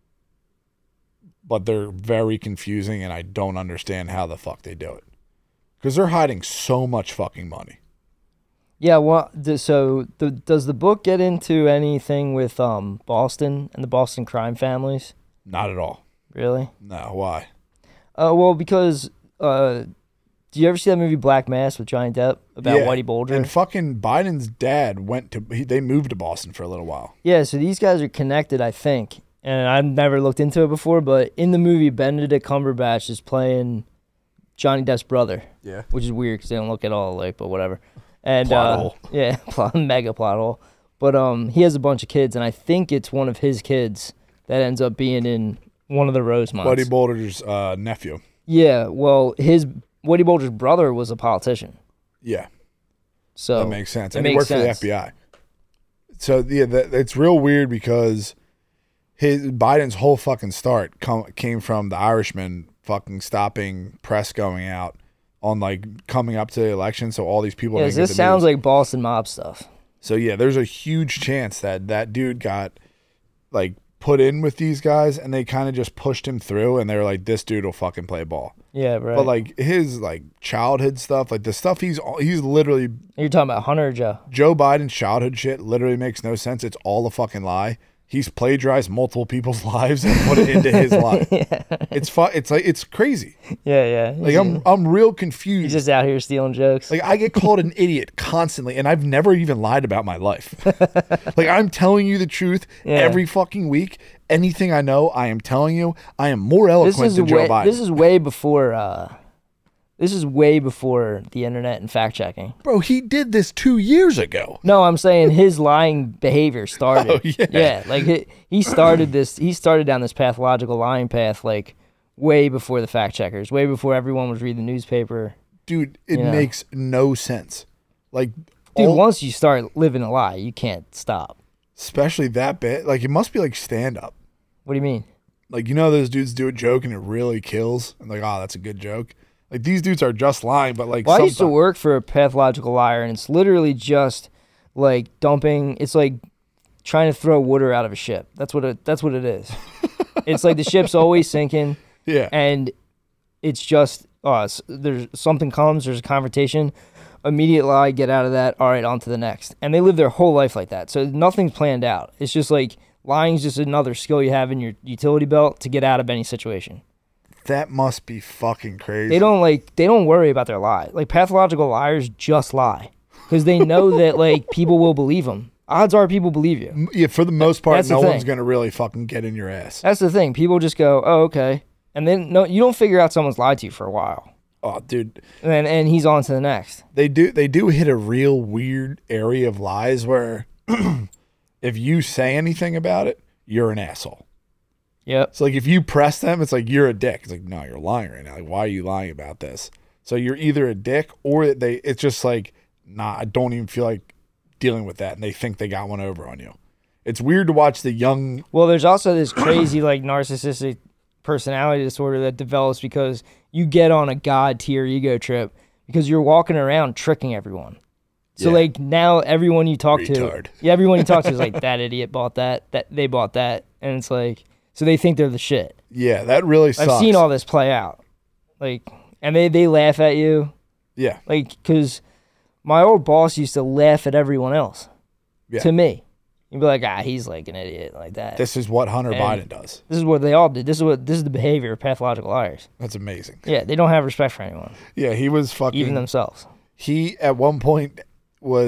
But they're very confusing and I don't understand how the fuck they do it. Because they're hiding so much fucking money. Yeah, well, does the book get into anything with Boston and the Boston crime families? Not at all. Really? No, why? Well, because do you ever see that movie Black Mass with Johnny Depp about Whitey Bulger? And fucking Biden's dad they moved to Boston for a little while. Yeah, so these guys are connected, I think. And I've never looked into it before, but in the movie, Benedict Cumberbatch is playing Johnny Depp's brother. Yeah. Which is weird because they don't look at all alike, but whatever. And plot hole. Yeah, mega plot hole. But he has a bunch of kids, and I think it's one of his kids that ends up being in one of the Rosemonts. Whitey Bulger's nephew. Yeah, well, Whitey Bulger's brother was a politician. Yeah. So that makes sense. And he worked for the FBI. So yeah, it's real weird because Biden's whole fucking start came from the Irishman fucking stopping press going out on like coming up to the election. So all these people. Yeah, this sounds like Boston mob stuff. So yeah, there's a huge chance that dude got like put in with these guys and they kind of just pushed him through and they were like, this dude will fucking play ball. Yeah, right. But like his like childhood stuff, like the stuff he's literally. You're talking about Hunter or Joe? Joe Biden's childhood shit literally makes no sense. It's all a fucking lie. He's plagiarized multiple people's lives and put it into his life. Yeah. It's crazy. Yeah. Like I'm real confused. He's just out here stealing jokes. Like I get called an idiot constantly, and I've never even lied about my life. Like I'm telling you the truth every fucking week. Anything I know, I am telling you. I am more eloquent than Joe Biden. This is way before. This is way before the internet and fact checking. Bro, he did this 2 years ago. No, I'm saying his lying behavior started. Oh, yeah. Yeah, like he started this. He started down this pathological lying path like way before the fact checkers, way before everyone was reading the newspaper. Dude, it makes no sense. Like, dude, once you start living a lie, you can't stop. Especially that bit. Like, it must be like stand up. What do you mean? Like, you know, those dudes do a joke and it really kills. And like, oh, that's a good joke. Like, these dudes are just lying, but like, well, I used to work for a pathological liar, and it's literally just like dumping. It's like trying to throw water out of a ship. That's what it is. It's like the ship's always sinking. Yeah. And it's just there's something comes, there's a confrontation, immediate lie, get out of that. All right, on to the next. And they live their whole life like that. So nothing's planned out. It's just like lying's just another skill you have in your utility belt to get out of any situation. That must be fucking crazy. They don't worry about their lie. Like pathological liars just lie because they know that like people will believe them. Odds are people believe you. Yeah, for the most part, no one's gonna really fucking get in your ass. That's the thing. People just go, oh, okay, and then you don't figure out someone's lied to you for a while. Oh, dude. And he's on to the next. They do hit a real weird area of lies where if you say anything about it, you're an asshole. Yep. So like if you press them, it's like you're a dick. It's like, no, you're lying right now. Like, why are you lying about this? So you're either a dick or it's just like, nah, I don't even feel like dealing with that. And they think they got one over on you. It's weird to watch the young. Well, there's also this crazy like narcissistic personality disorder that develops because you get on a god tier ego trip because you're walking around tricking everyone. So like now everyone you talk to, everyone you talk to is like, that idiot bought that they bought that. And it's like, so they think they're the shit. Yeah, that really sucks. I've seen all this play out. Like, and they laugh at you. Yeah. Like, because my old boss used to laugh at everyone else. Yeah. To me. You'd be like, he's like an idiot like that. This is what Hunter Biden does. This is what they all did. This is the behavior of pathological liars. That's amazing. Yeah, they don't have respect for anyone. Yeah, he was fucking. Even themselves. He, at one point, was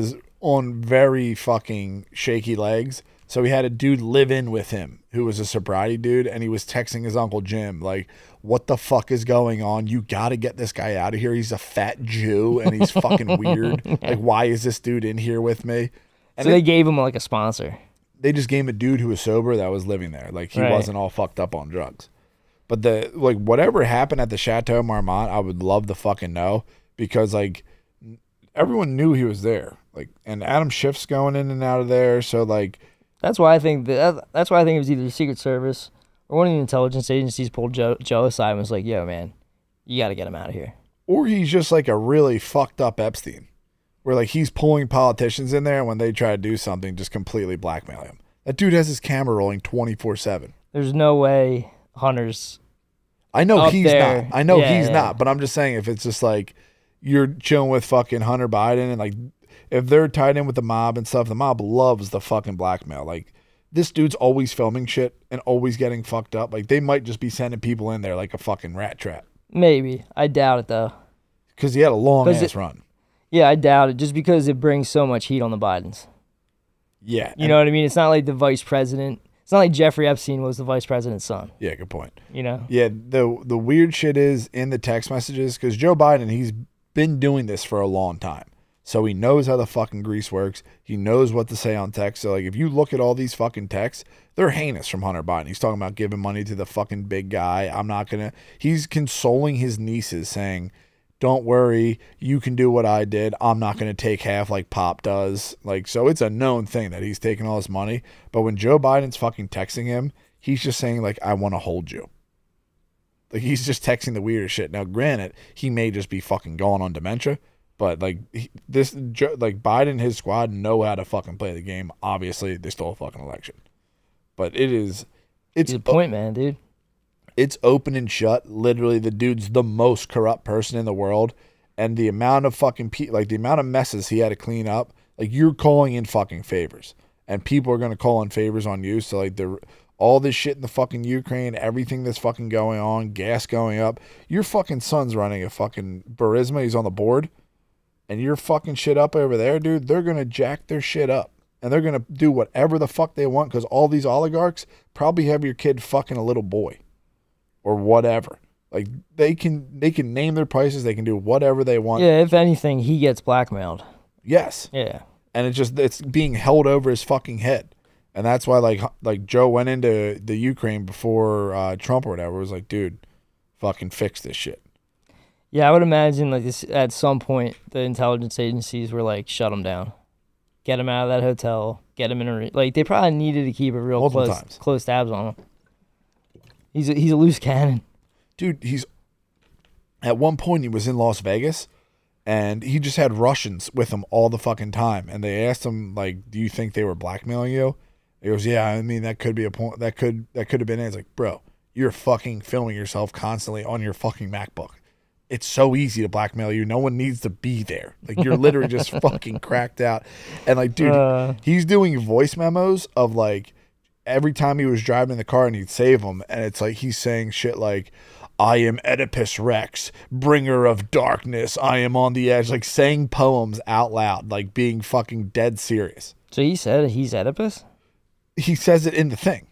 on very fucking shaky legs. So he had a dude live in with him who was a sobriety dude, and he was texting his Uncle Jim, like, what the fuck is going on? You got to get this guy out of here. He's a fat Jew, and he's fucking weird. Like, why is this dude in here with me? And so they gave him, like, a sponsor. They just gave him a dude who was sober that was living there. Like, he wasn't all fucked up on drugs. But, whatever happened at the Chateau Marmont, I would love to fucking know, because, like, everyone knew he was there. Like, and Adam Schiff's going in and out of there, so, like... That's why I think that's why I think it was either the Secret Service or one of the intelligence agencies pulled Joe aside and was like, "Yo, man, you got to get him out of here." Or he's just like a really fucked up Epstein, where like he's pulling politicians in there, and when they try to do something, just completely blackmail him. That dude has his camera rolling 24/7. There's no way Hunter's. I know he's there. not. I know he's not. But I'm just saying, if it's just like you're chilling with fucking Hunter Biden and like. If they're tied in with the mob and stuff, the mob loves the fucking blackmail. Like, this dude's always filming shit and always getting fucked up. Like, they might just be sending people in there like a fucking rat trap. Maybe. I doubt it, though. Because he had a long-ass run. Yeah, I doubt it, just because it brings so much heat on the Bidens. Yeah. You know what I mean? It's not like the vice president. It's not like Jeffrey Epstein was the vice president's son. Yeah, good point. You know? Yeah, the weird shit is in the text messages, because Joe Biden, he's been doing this for a long time. So he knows how the fucking grease works. He knows what to say on text. So, like, if you look at all these fucking texts, they're heinous from Hunter Biden. He's talking about giving money to the fucking big guy. I'm not going to... He's consoling his nieces, saying, don't worry, you can do what I did. I'm not going to take half like Pop does. Like, so it's a known thing that he's taking all this money. But when Joe Biden's fucking texting him, he's just saying, like, I want to hold you. Like, he's just texting the weirdest shit. Now, granted, he may just be fucking going on dementia. But, like, Biden and his squad know how to fucking play the game. Obviously, they stole a fucking election. But it's a point, man, dude. It's open and shut. Literally, the dude's the most corrupt person in the world. And the amount of fucking, the amount of messes he had to clean up, like, you're calling in fucking favors. And people are going to call in favors on you. So, like, all this shit in the fucking Ukraine, everything that's fucking going on, gas going up. Your fucking son's running a fucking Burisma. He's on the board. And you're fucking shit up over there, dude, they're going to jack their shit up. And they're going to do whatever the fuck they want, because all these oligarchs probably have your kid fucking a little boy. Or whatever. Like, they can name their prices. They can do whatever they want. Yeah, if anything, he gets blackmailed. Yes. Yeah. And it's being held over his fucking head. And that's why, like Joe went into the Ukraine before Trump or whatever. It was like, dude, fucking fix this shit. Yeah, I would imagine like this at some point the intelligence agencies were like, shut him down, get him out of that hotel, get him in a like they probably needed to keep a real close tabs on him. He's a loose cannon, dude. At one point he was in Las Vegas, and he just had Russians with him all the fucking time, and they asked him like, do you think they were blackmailing you? He goes, yeah, I mean that could be a point. That could have been it. It's like, bro, you're fucking filming yourself constantly on your fucking MacBook. It's so easy to blackmail you. No one needs to be there. Like, you're literally just fucking cracked out. And, like, dude, he's doing voice memos of, like, every time he was driving in the car and he'd save them. And it's like he's saying shit like, I am Oedipus Rex, bringer of darkness. I am on the edge. Like, saying poems out loud, like, being fucking dead serious. So he said he's Oedipus? He says it in the thing.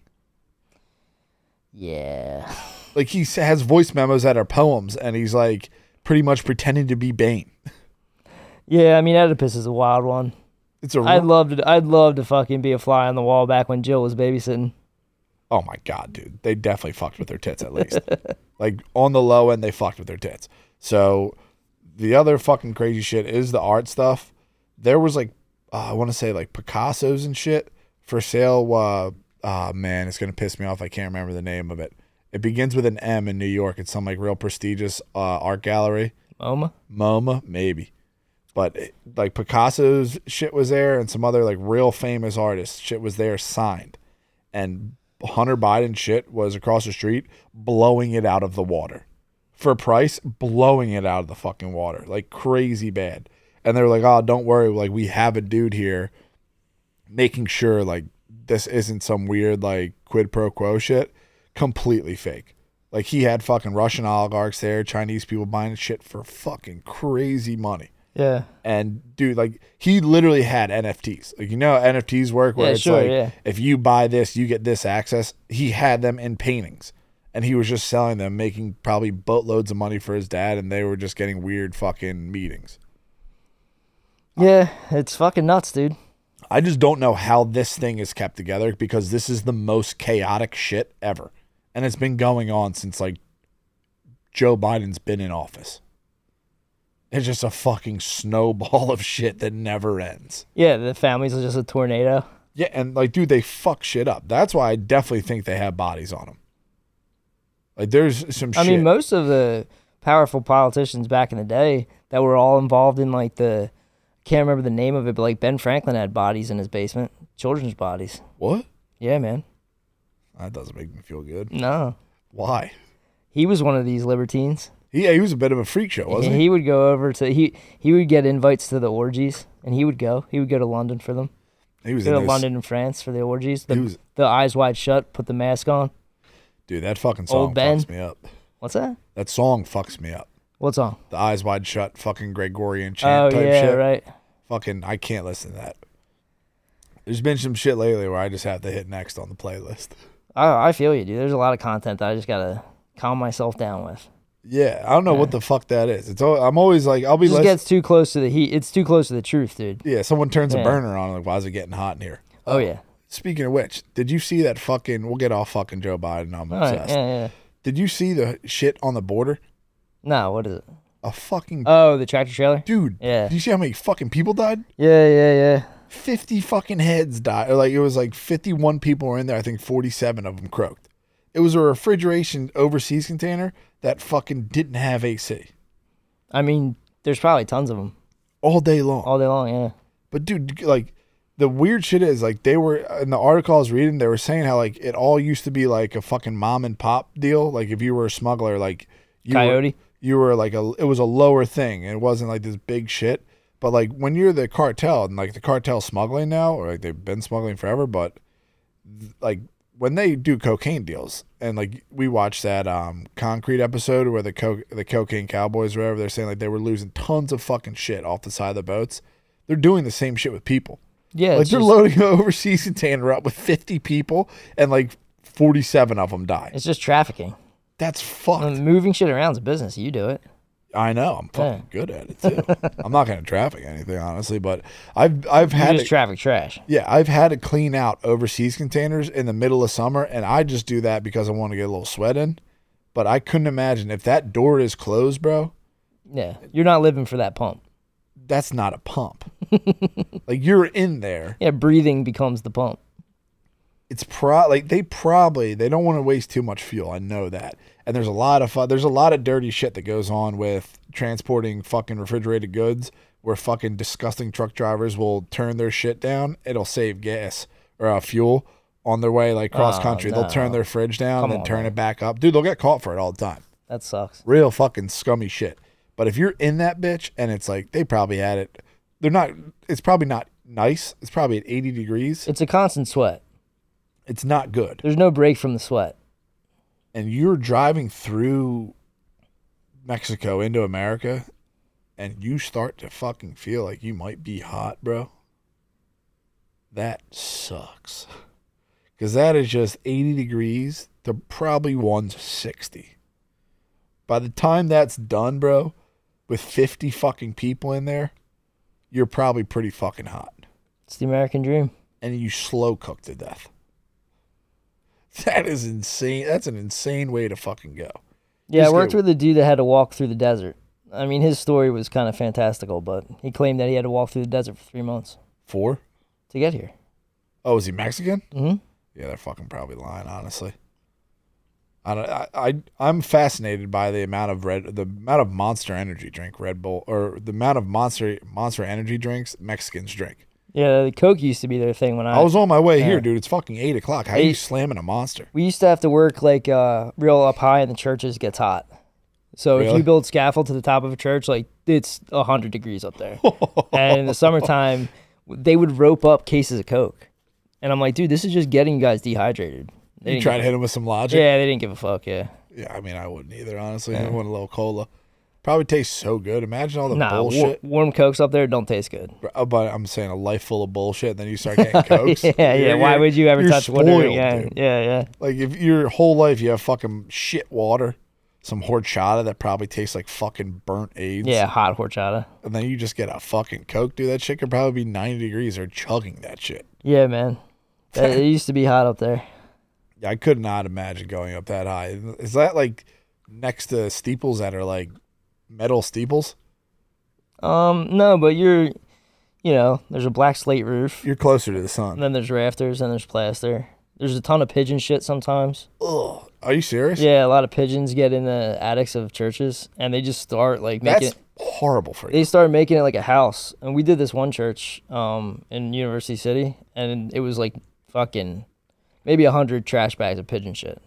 Yeah. Like, he has voice memos that are poems, and he's, like, pretty much pretending to be Bane. Yeah, I mean, Oedipus is a wild one. I'd love to fucking be a fly on the wall back when Jill was babysitting. Oh, my God, dude. They definitely fucked with their tits, at least. Like, on the low end, they fucked with their tits. So, the other fucking crazy shit is the art stuff. There was, like, I want to say, like, Picasso's and shit for sale. Man, it's going to piss me off. I can't remember the name of it. It begins with an M in New York. It's some like real prestigious art gallery. MoMA, maybe. But like Picasso's shit was there, and some other like real famous artists shit was there signed. And Hunter Biden shit was across the street blowing it out of the water. For a price, blowing it out of the fucking water. Like crazy bad. And they were like, oh, don't worry. Like, we have a dude here making sure like this isn't some weird like quid pro quo shit. Completely fake. Like, he had fucking Russian oligarchs there, Chinese people buying shit for fucking crazy money. Yeah. And dude, like he literally had NFTs. Like you know how NFTs work where it's like if you buy this, you get this access. He had them in paintings. And he was just selling them, making probably boatloads of money for his dad, and they were just getting weird fucking meetings. Yeah, it's fucking nuts, dude. I just don't know how this thing is kept together because this is the most chaotic shit ever. And it's been going on since like Joe Biden's been in office. It's just a fucking snowball of shit that never ends. Yeah, the family's just a tornado. Yeah, and like, dude, they fuck shit up. That's why I definitely think they have bodies on them. Like, there's some shit. I mean, most of the powerful politicians back in the day that were all involved in like the, can't remember the name of it, but like Ben Franklin had bodies in his basement, children's bodies. What? Yeah, man. That doesn't make me feel good. No. Why? He was one of these libertines. Yeah, he was a bit of a freak show, wasn't he? He would go over to, he would get invites to the orgies, and he would go. He would go to London for them. He was go in to those... London and France for the orgies. The eyes wide shut, put the mask on. Dude, that fucking song fucks me up. What's that? That song fucks me up. What song? The eyes wide shut, fucking Gregorian chant type shit. Right. Fucking, I can't listen to that. There's been some shit lately where I just have to hit next on the playlist. I feel you, dude. There's a lot of content that I just gotta calm myself down with. Yeah, I don't know what the fuck that is. I'm always like, I'll be. It just gets too close to the heat. It's too close to the truth, dude. Yeah, someone turns a burner on. Like, why is it getting hot in here? Oh yeah. Speaking of which, did you see that fucking? We'll get off fucking Joe Biden. I'm obsessed. Yeah. Did you see the shit on the border? No, what is it? A fucking. Oh, the tractor trailer. Dude. Yeah. Did you see how many fucking people died? Yeah. 50 fucking heads died. Or like it was like 51 people were in there. I think 47 of them croaked. It was a refrigeration overseas container that fucking didn't have AC. I mean, there's probably tons of them. All day long. All day long, yeah. But dude, like the weird shit is like they were in the article I was reading, they were saying how like it all used to be like a fucking mom and pop deal. Like if you were a smuggler, like you were like it was a lower thing. And it wasn't like this big shit. But like when you're the cartel and like the cartel smuggling now, or like they've been smuggling forever, but like when they do cocaine deals, and like we watched that Concrete episode where the cocaine cowboys or whatever, they're saying like they were losing tons of fucking shit off the side of the boats. They're doing the same shit with people. Yeah, like they're loading an overseas container up with 50 people and like 47 of them die. It's just trafficking. That's fucked. Moving shit around is a business. You do it. I know. I'm fucking good at it too. I'm not gonna traffic anything, honestly, but I've had to traffic trash. Yeah, I've had to clean out overseas containers in the middle of summer, and I just do that because I want to get a little sweat in. But I couldn't imagine if that door is closed, bro. Yeah, you're not living for that pump. That's not a pump. Like you're in there. Yeah, breathing becomes the pump. It's they don't want to waste too much fuel. I know that. And there's a lot of dirty shit that goes on with transporting fucking refrigerated goods where fucking disgusting truck drivers will turn their shit down. It'll save gas or fuel on their way like cross country. No. They'll turn their fridge down and then turn it back up. Dude, they'll get caught for it all the time. That sucks. Real fucking scummy shit. But if you're in that bitch and it's like they probably had it, it's probably not nice. It's probably at 80 degrees. It's a constant sweat. It's not good. There's no break from the sweat. And you're driving through Mexico into America and you start to fucking feel like you might be hot, bro. That sucks. Because that is just 80 degrees to probably 160. By the time that's done, bro, with 50 fucking people in there, you're probably pretty fucking hot. It's the American dream. And you slow cook to death. That is insane. That's an insane way to fucking go. Yeah, I worked with a dude that had to walk through the desert. I mean, his story was kind of fantastical, but he claimed that he had to walk through the desert for 3 months. To get here. Oh, is he Mexican? Mm-hmm. Yeah, they're fucking probably lying, honestly. I'm fascinated by the amount of Monster Energy drink Red Bull, or the amount of Monster Energy drinks Mexicans drink. Yeah, the Coke used to be their thing when I was on my way here, dude. It's fucking 8 o'clock. How are you slamming a Monster? We used to have to work like real up high, and the churches gets hot. So if you build scaffold to the top of a church, like it's 100 degrees up there. And in the summertime, they would rope up cases of Coke, and I'm like, dude, this is just getting you guys dehydrated. You try to hit them with some logic? Yeah, they didn't give a fuck. Yeah. Yeah, I mean, I wouldn't either, honestly. I want a little cola. Probably tastes so good. Imagine all the Nah, bullshit. warm Cokes up there don't taste good. But I'm saying a life full of bullshit, then you start getting Cokes. yeah. Why would you ever touch water spoiled, again? dude. Yeah. Like if your whole life you have fucking shit water, some horchata that probably tastes like fucking burnt AIDS. Yeah, hot horchata. And then you just get a fucking Coke, dude. That shit could probably be 90 degrees or chugging that shit. Yeah, man. It used to be hot up there. Yeah, I could not imagine going up that high. Is that like next to steeples that are like metal steeples? No, but there's a black slate roof. You're closer to the sun. And then there's rafters and there's plaster. There's a ton of pigeon shit sometimes. Ugh. Are you serious? Yeah, a lot of pigeons get in the attics of churches and they just start like making That's horrible for you. They started making it like a house. And we did this one church in University City and it was like fucking maybe 100 trash bags of pigeon shit.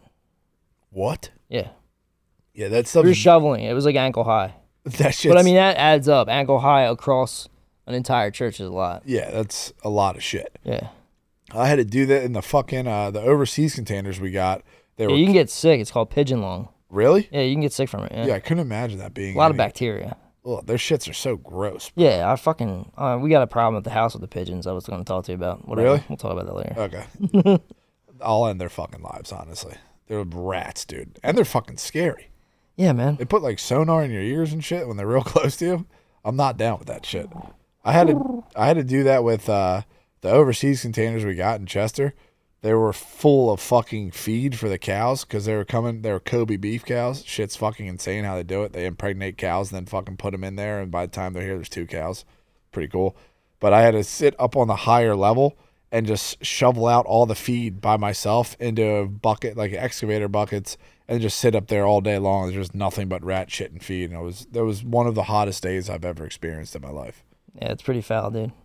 What? Yeah. Yeah, that's We something. were shoveling. It was like ankle high. That shit's, But I mean, that adds up. Ankle high across an entire church is a lot. yeah, that's a lot of shit. Yeah. I had to do that in the fucking the overseas containers we got. They Yeah, were you can get sick. It's called pigeon lung. really. Yeah, you can get sick from it. Yeah. Yeah, I couldn't imagine that being A lot of any- bacteria. Oh, their shits are so gross. Yeah, I fucking we got a problem at the house with the pigeons. I was going to talk to you about. Whatever. Really? We'll talk about that later. Okay. I'll end their fucking lives, honestly. They're rats, dude, and they're fucking scary. Yeah, man. They put like sonar in your ears and shit when they're real close to you. I'm not down with that shit. I had to do that with the overseas containers we got in Chester. They were full of fucking feed for the cows because they were Kobe beef cows. Shit's fucking insane how they do it. They impregnate cows and then fucking put them in there, and by the time they're here, there's 2 cows. Pretty cool. But I had to sit up on the higher level and just shovel out all the feed by myself into a bucket, like excavator buckets, and just sit up there all day long. There's just nothing but rat shit and feed. And that was one of the hottest days I've ever experienced in my life. Yeah, it's pretty foul, dude.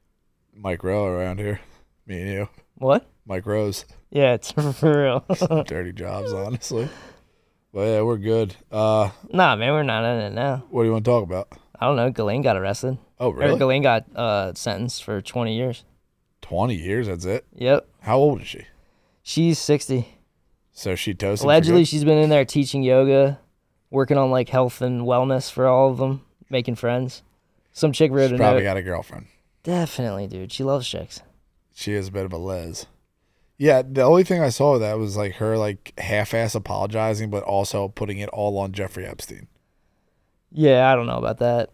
Mike Rowe around here. Me and you. What? Mike Rose. Yeah, it's for real. Some dirty jobs, honestly. But yeah, we're good. Nah, man, we're not in it now. What do you want to talk about? I don't know. Ghislaine got arrested. Oh, really? Ghislaine got sentenced for 20 years. 20 years, that's it? Yep. How old is she? She's 60. So she toasted. Allegedly, she's been in there teaching yoga, working on like health and wellness for all of them, making friends. Some chick wrote a note. Probably got a girlfriend. Definitely, dude. She loves chicks. She is a bit of a les. Yeah, the only thing I saw of that was like her like half-ass apologizing, but also putting it all on Jeffrey Epstein. Yeah, I don't know about that.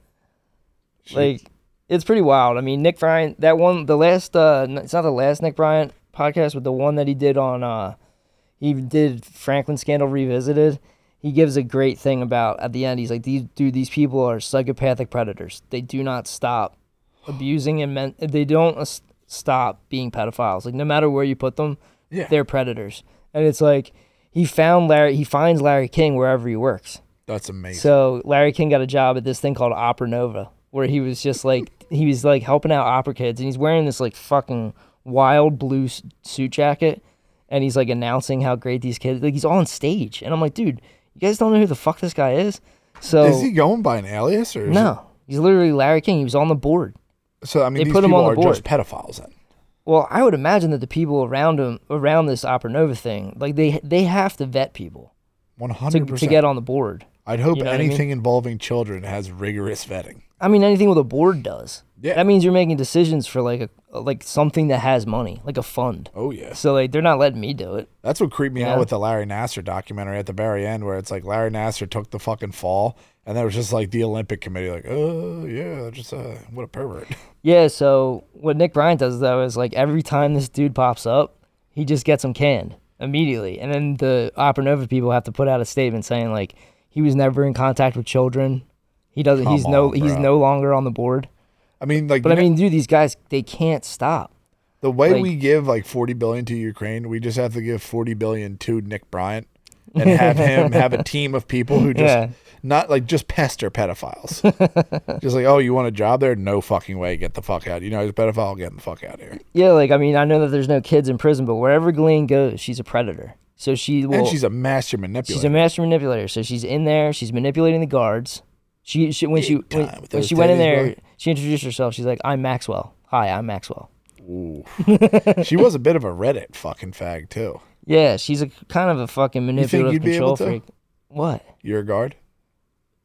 Like, it's pretty wild. I mean, Nick Bryant, that one, the last, it's not the last Nick Bryant podcast, but the one that he did on, he did Franklin Scandal Revisited. He gives a great thing about, at the end, he's like, these people are psychopathic predators. They do not stop abusing and they don't stop being pedophiles. Like, no matter where you put them, they're predators. And it's like, he finds Larry King wherever he works. That's amazing. So Larry King got a job at this thing called Opera Nova, where he was just like, helping out opera kids, and he's wearing this like fucking wild blue suit jacket, and he's like announcing how great these kids, like he's on stage, and I'm like, dude, you guys don't know who the fuck this guy is? So is he going by an alias or? No, he's literally Larry King. He was on the board. So I mean, they these put him people on the are board. just pedophiles then. Well, I would imagine that the people around this Opera Nova thing, like they have to vet people 100% to get on the board. I'd hope You know what I anything mean? involving children has rigorous vetting. I mean, anything with a board does. Yeah. That means you're making decisions for like something that has money, like a fund. Oh yeah. So like they're not letting me do it. That's what creeped me Yeah. out with the Larry Nassar documentary at the very end, where it's like Larry Nassar took the fucking fall, and there was just like the Olympic committee, like, oh yeah, just what a pervert. Yeah. So what Nick Bryant does though is like every time this dude pops up, he just gets him canned immediately, and then the Opera Nova people have to put out a statement saying like he was never in contact with children. He doesn't. He's no longer on the board. I mean, like, But I mean, dude, these guys, they can't stop. The way Like- we give like $40 billion to Ukraine, we just have to give $40 billion to Nick Bryant and have him have a team of people who just Yeah. not like just pester pedophiles. Just like, oh, you want a job there? No fucking way. Get the fuck out. You know, he's a pedophile. Get the fuck out of here. Yeah, like I mean, I know that there's no kids in prison, but wherever Ghislaine goes, she's a predator. So she will. And she's a master manipulator. She's a master manipulator. So she's in there. She's manipulating the guards. When she went in those there, titties, boy. she introduced herself. She's like, "I'm Maxwell. Hi, I'm Maxwell." Ooh. She was a bit of a Reddit fucking fag too. Yeah, she's a kind of a fucking You think manipulative you'd be control able to? freak. What? You're a guard.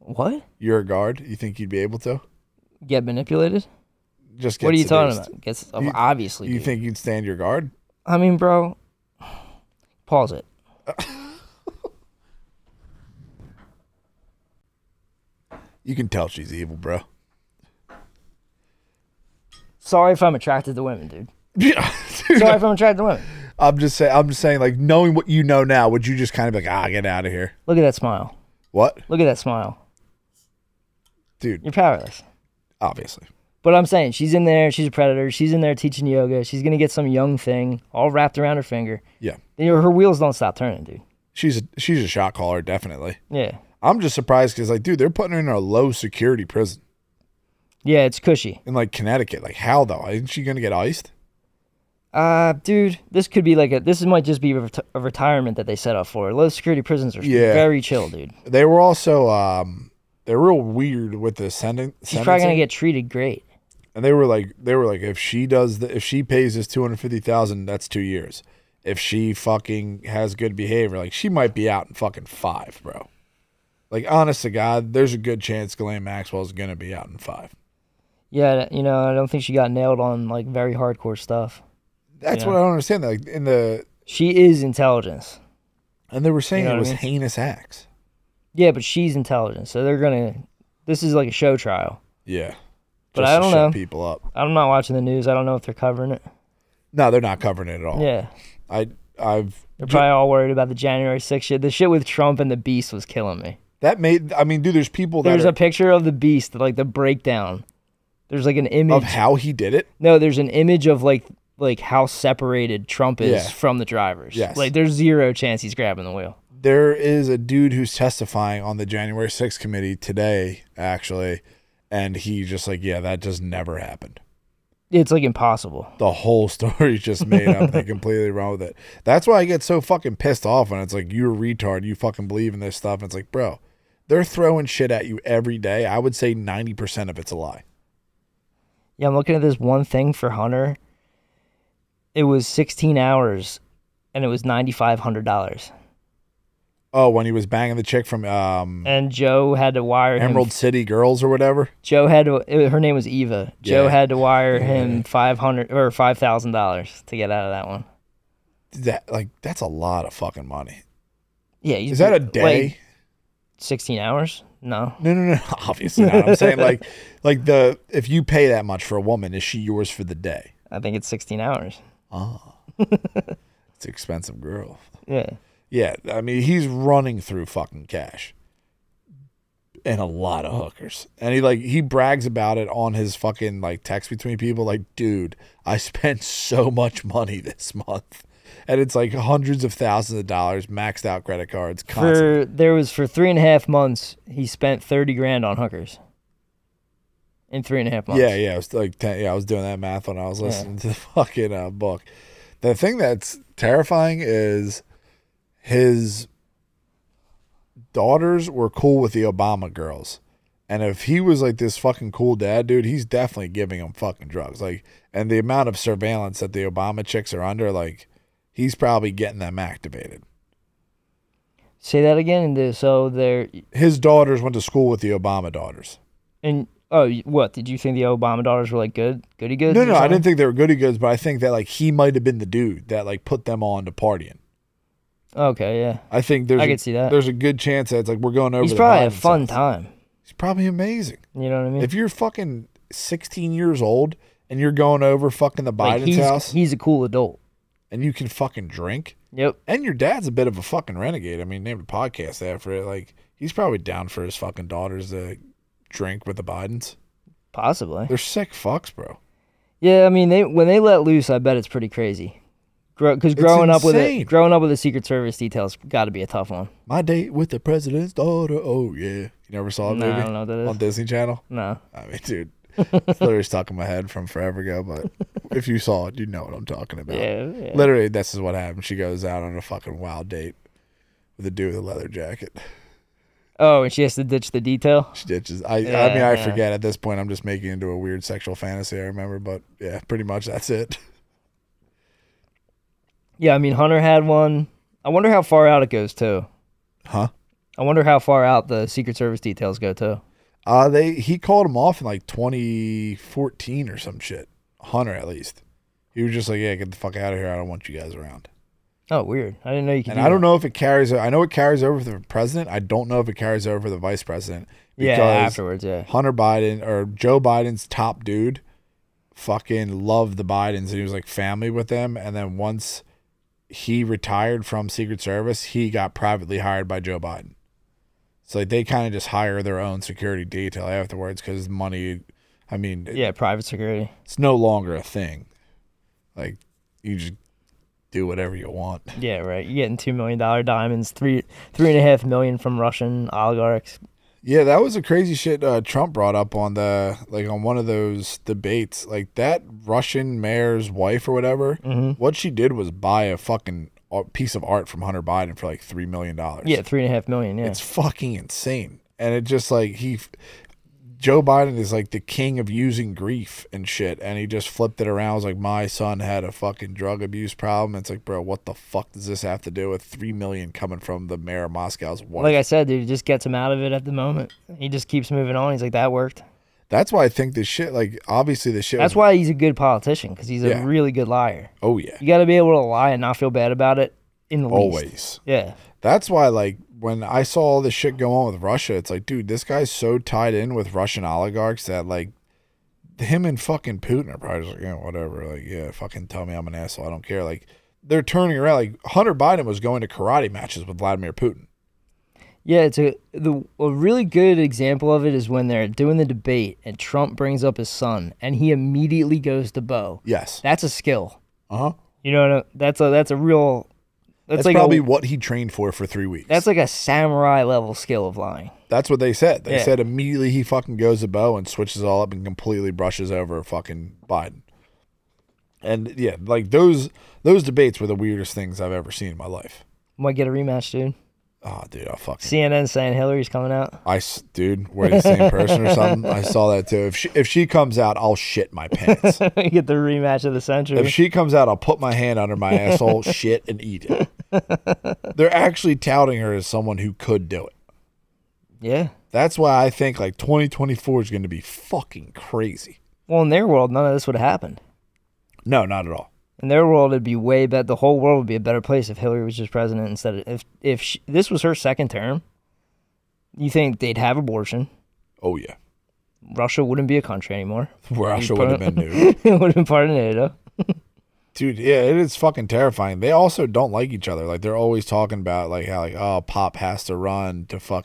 What? You're a guard. You think you'd be able to get manipulated? Just get what are you seduced. talking about? Gets obviously. You think you'd stand your guard? I mean, bro. Pause it. You can tell she's evil, bro. Sorry if I'm attracted to women, dude. Yeah, Sorry if I'm attracted to women. I'm just saying, like, knowing what you know now, would you just kind of be like, get out of here? Look at that smile. What? Look at that smile. Dude. You're powerless. Obviously. But I'm saying, she's in there, she's a predator, she's in there teaching yoga, she's going to get some young thing all wrapped around her finger. Yeah. Her wheels don't stop turning, dude. She's a shot caller, definitely. Yeah. I'm just surprised because, like, dude, they're putting her in a low security prison. Yeah, it's cushy. In, like, Connecticut. Like, how, though? Isn't she going to get iced? Dude, this could be like this might just be a retirement that they set up for her. Low security prisons are very chill, dude. They were also, they're real weird with the sentencing. She's probably going to get treated great. And they were like, if she pays this $250,000, that's 2 years. If she fucking has good behavior, like, she might be out in fucking 5, bro. Like, honest to God, there's a good chance Ghislaine Maxwell's going to be out in 5. Yeah, I don't think she got nailed on, like, very hardcore stuff. That's what I don't understand. Like, she is intelligence. And they were saying it was heinous acts. Yeah, but she's intelligent, so they're going to... This is like a show trial. Yeah. But I don't know. People up. I'm not watching the news. I don't know if they're covering it. No, they're not covering it at all. Yeah. They're probably all worried about the January 6th shit. The shit with Trump and the Beast was killing me. Dude, there's people There's a picture of the Beast, like the breakdown. There's like an image. Of how he did it? No, there's an image of like how separated Trump is from the drivers. Yes. Like there's zero chance he's grabbing the wheel. There is a dude who's testifying on the January 6th committee today, actually, and he just like, that just never happened. It's like impossible. The whole story's just made up. They're completely wrong with it. That's why I get so fucking pissed off when it's like, you're a retard, you fucking believe in this stuff. And it's like, bro, they're throwing shit at you every day. I would say 90% of it's a lie. Yeah, I'm looking at this one thing for Hunter. It was 16 hours, and it was $9,500. Oh, when he was banging the chick from and Joe had to wire Emerald City Girls or whatever. Joe had to. Her name was Eva. Joe had to wire him $5,000 to get out of that one. That's a lot of fucking money. Yeah, is that a day? Like 16 hours? No. No. Obviously not. I'm saying like if you pay that much for a woman, is she yours for the day? I think it's 16 hours. Oh, it's an expensive girl. Yeah. Yeah, I mean, he's running through fucking cash and a lot of hookers. And he brags about it on his fucking like text between people like, dude, I spent so much money this month. And it's like hundreds of thousands of dollars, maxed out credit cards. For 3.5 months, he spent $30,000 on hookers. In 3.5 months. Yeah, it was like 10, I was doing that math when I was listening to the fucking book. The thing that's terrifying is his daughters were cool with the Obama girls. And if he was like this fucking cool dad, dude, he's definitely giving them fucking drugs. Like, and the amount of surveillance that the Obama chicks are under, like, he's probably getting them activated. Say that again. So his daughters went to school with the Obama daughters. And what? Did you think the Obama daughters were like goody goods? No, I didn't think they were goody goods, but I think that like he might have been the dude that like put them on to partying. Okay, yeah. I think I could see that. There's a good chance that it's like we're going over. He's probably a fun time. He's probably amazing. You know what I mean? If you're fucking 16 years old and you're going over fucking the Biden's house, he's a cool adult, and you can fucking drink. Yep. And your dad's a bit of a fucking renegade. I mean, named a podcast after it. Like he's probably down for his fucking daughters to drink with the Bidens. Possibly. They're sick fucks, bro. Yeah, I mean, when they let loose, I bet it's pretty crazy. Because growing up with a Secret Service detail's got to be a tough one. My Date with the President's Daughter. Oh yeah, you never saw it? No, I don't know what that is. On Disney Channel. No. I mean, dude, it's literally stuck in my head from forever ago. But if you saw it, you know what I'm talking about. Yeah. Literally, this is what happened. She goes out on a fucking wild date with a dude with a leather jacket. Oh, and she has to ditch the detail? She ditches. I mean, I forget at this point. I'm just making it into a weird sexual fantasy, I remember. But yeah, pretty much that's it. Yeah, I mean, Hunter had one. I wonder how far out it goes, too. Huh? I wonder how far out the Secret Service details go too. He called him off in like 2014 or some shit. Hunter, at least. He was just like, yeah, get the fuck out of here. I don't want you guys around. Oh, weird. I didn't know you could. And I don't know if it carries. I know it carries over for the president. I don't know if it carries over for the vice president. Yeah, afterwards, yeah. Hunter Biden or Joe Biden's top dude fucking loved the Bidens, and he was like family with them. And then once he retired from Secret Service, he got privately hired by Joe Biden. So like they kind of just hire their own security detail afterwards because money. I mean, yeah, private security. It's no longer a thing. Like you just do whatever you want. Yeah, right. You're getting $2 million diamonds, $3.5 million from Russian oligarchs. Yeah, that was a crazy shit Trump brought up on on one of those debates. Like that Russian mayor's wife or whatever, what she did was buy a fucking piece of art from Hunter Biden for like $3 million. Yeah, $3.5 million. Yeah, it's fucking insane. And it just like Joe Biden is like the king of using grief and shit, and he just flipped it around. It was like, my son had a fucking drug abuse problem. It's like, bro, what the fuck does this have to do with $3 million coming from the mayor of Moscow's wife? Like I said, dude, it just gets him out of it at the moment. He just keeps moving on. He's like, that worked. That's why I think this shit, like, obviously this shit. That's why he's a good politician, because he's a really good liar. Oh, yeah. You got to be able to lie and not feel bad about it in the least. Always. Yeah. That's why, like, when I saw all this shit go on with Russia, it's like, dude, this guy's so tied in with Russian oligarchs that, like, him and fucking Putin are probably just like, yeah, whatever. Like, yeah, fucking tell me I'm an asshole. I don't care. Like, they're turning around. Like, Hunter Biden was going to karate matches with Vladimir Putin. Yeah, it's a really good example of it is when they're doing the debate and Trump brings up his son and he immediately goes to Bo. Yes. That's a skill. Uh-huh. You know, that's a real... That's like probably what he trained for 3 weeks. That's like a samurai level skill of lying. That's what they said. They said immediately he fucking goes to Bo and switches all up and completely brushes over fucking Biden. And yeah, like those debates were the weirdest things I've ever seen in my life. Might get a rematch, dude. Oh, dude, I'll fucking... CNN saying Hillary's coming out. Dude, we're the same person or something. I saw that too. If she comes out, I'll shit my pants. You get the rematch of the century. If she comes out, I'll put my hand under my asshole, shit, and eat it. They're actually touting her as someone who could do it. Yeah. That's why I think like 2024 is going to be fucking crazy. Well, in their world, none of this would have happened. No, not at all. In their world, it'd be way better. The whole world would be a better place if Hillary was just president instead of if this was her second term. You think they'd have abortion? Oh yeah. Russia wouldn't be a country anymore. Russia would have been new. It would have been part of NATO. Dude, yeah, it is fucking terrifying. They also don't like each other. Like they're always talking about like how like Pop has to run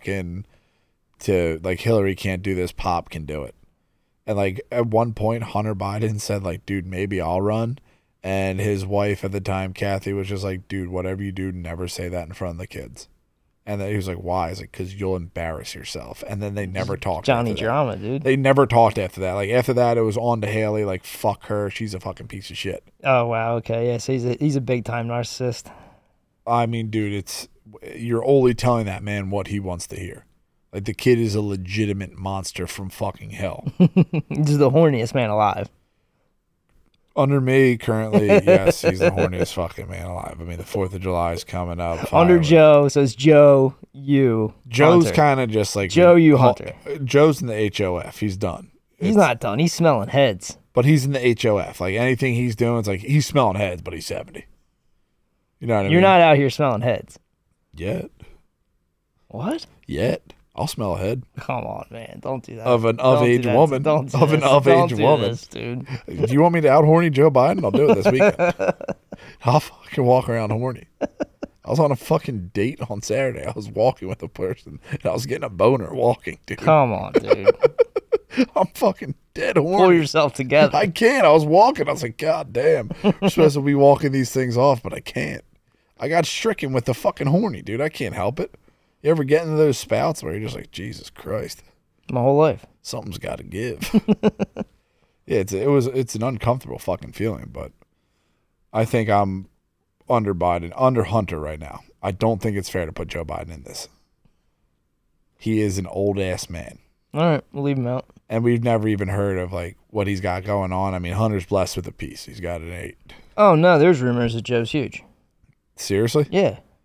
to like Hillary can't do this, Pop can do it. And like at one point, Hunter Biden said like, dude, maybe I'll run. And his wife at the time, Kathy, was just like, dude, whatever you do, never say that in front of the kids. And then he was like, why? He's like, because you'll embarrass yourself. And then they never talked. Johnny Drama, dude. They never talked after that. Like after that, it was on to Haley. Like fuck her, she's a fucking piece of shit. Oh wow, okay, yeah. So he's a big time narcissist. I mean, dude, you're only telling that man what he wants to hear. Like the kid is a legitimate monster from fucking hell. He's the horniest man alive. Under me, currently, yes, he's the horniest fucking man alive. I mean, the 4th of July is coming up. Under Joe, so it's Joe, you, Joe's kind of just like... Joe, you, Hunter. Joe's in the HOF. He's done. He's not done. He's smelling heads. But he's in the HOF. Like, anything he's doing, it's like, he's smelling heads, but he's 70. You know what I mean? You're not out here smelling heads. Yet. What? Yet. I'll smell a head. Come on, man. Don't do that. Of an of-age woman. Of an of-age woman. Dude. Do you want me to out-horny Joe Biden? I'll do it this weekend. I'll fucking walk around horny. I was on a fucking date on Saturday. I was walking with a person, and I was getting a boner walking, dude. Come on, dude. I'm fucking dead horny. Pull yourself together. I can't. I was walking. I was like, God damn. We're supposed to be walking these things off, but I can't. I got stricken with the fucking horny, dude. I can't help it. You ever get into those spouts where you're just like, Jesus Christ. My whole life. Something's got to give. Yeah, it's an uncomfortable fucking feeling, but I think I'm under Hunter right now. I don't think it's fair to put Joe Biden in this. He is an old-ass man. All right, we'll leave him out. And we've never even heard of, like, what he's got going on. I mean, Hunter's blessed with a piece. He's got an 8. Oh, no, there's rumors that Joe's huge. Seriously? Yeah.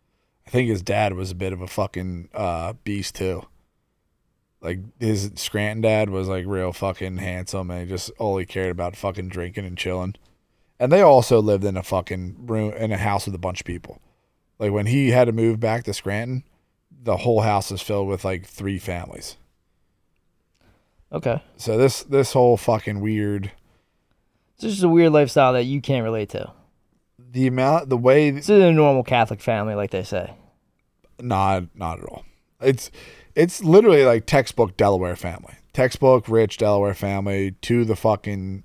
I think his dad was a bit of a fucking beast too. Like his Scranton dad was like real fucking handsome, and he just all he cared about fucking drinking and chilling. And they also lived in a fucking room in a house with a bunch of people. Like when he had to move back to Scranton, the whole house is filled with like 3 families. Okay. So this whole fucking weird. It's just a weird lifestyle that you can't relate to. The way it's a normal Catholic family, like they say. Not at all. It's literally like textbook Delaware family. Textbook rich Delaware family to the fucking,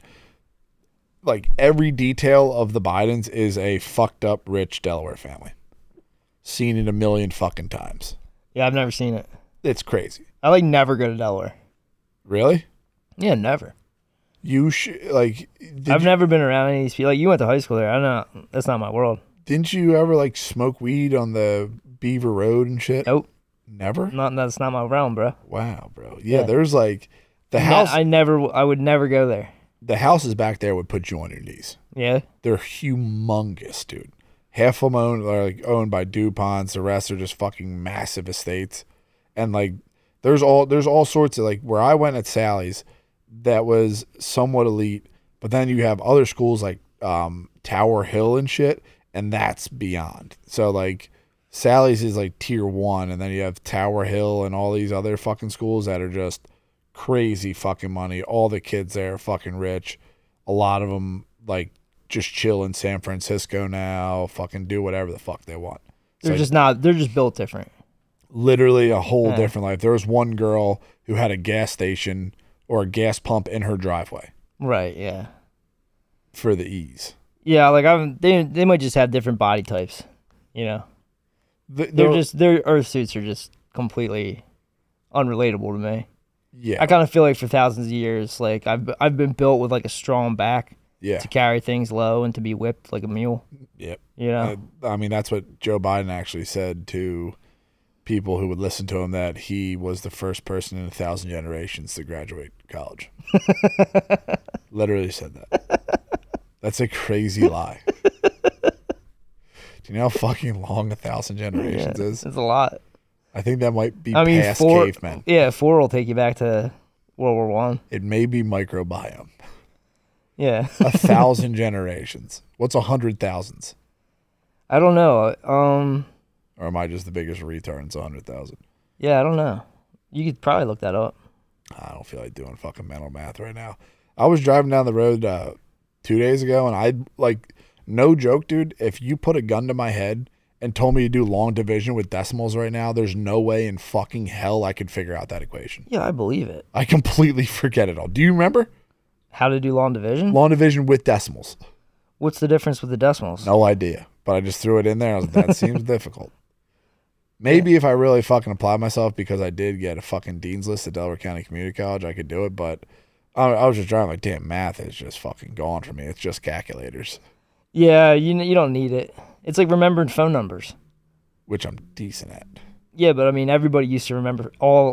like every detail of the Bidens is a fucked up rich Delaware family. Seen it a million fucking times. Yeah, I've never seen it. It's crazy. I like never go to Delaware. Really? Yeah, never. You should like. I've never been around any of these people. Like you went to high school there. I don't know. That's not my world. Didn't you ever like smoke weed on the Beaver Road and shit? Nope. Never? That's not my realm, bro. Wow, bro. Yeah, there's like the house. I would never go there. The houses back there would put you on your knees. Yeah. They're humongous, dude. Half of them owned by DuPonts. The rest are just fucking massive estates. And like there's all sorts of like where I went at Sally's that was somewhat elite, but then you have other schools like Tower Hill and shit, and that's beyond. So like Sally's is like tier 1, and then you have Tower Hill and all these other fucking schools that are just crazy fucking money. All the kids there are fucking rich. A lot of them like just chill in San Francisco now, fucking do whatever the fuck they want. They're just built different. Literally a whole different life. There was one girl who had a gas station or a gas pump in her driveway. Right, yeah. For the ease. Yeah, like they might just have different body types, you know. Their earth suits are just completely unrelatable to me. Yeah. I kind of feel like for thousands of years, like I've been built with like a strong back. Yeah. To carry things low and to be whipped like a mule. Yep. You know? I mean, that's what Joe Biden actually said to people who would listen to him, that he was the first person in 1,000 generations to graduate college. Literally said that. That's a crazy lie. Do you know how fucking long 1,000 generations is? It's a lot. I think that might be past cavemen. Yeah, 4 will take you back to World War I. It may be microbiome. Yeah. 1,000 generations. What's 100,000s? I don't know. Or am I just the biggest retard? It's 100,000. Yeah, I don't know. You could probably look that up. I don't feel like doing fucking mental math right now. I was driving down the road 2 days ago, and I like, no joke, dude. If you put a gun to my head and told me to do long division with decimals right now, there's no way in fucking hell I could figure out that equation. Yeah, I believe it. I completely forget it all. Do you remember? How to do long division? Long division with decimals. What's the difference with the decimals? No idea. But I just threw it in there. I was like, that seems difficult. Maybe if I really fucking apply myself, because I did get a fucking dean's list at Delaware County Community College, I could do it. But I was just driving like, damn, math is just fucking gone for me. It's just calculators. Yeah, you don't need it. It's like remembering phone numbers. Which I'm decent at. Yeah, but I mean, everybody used to remember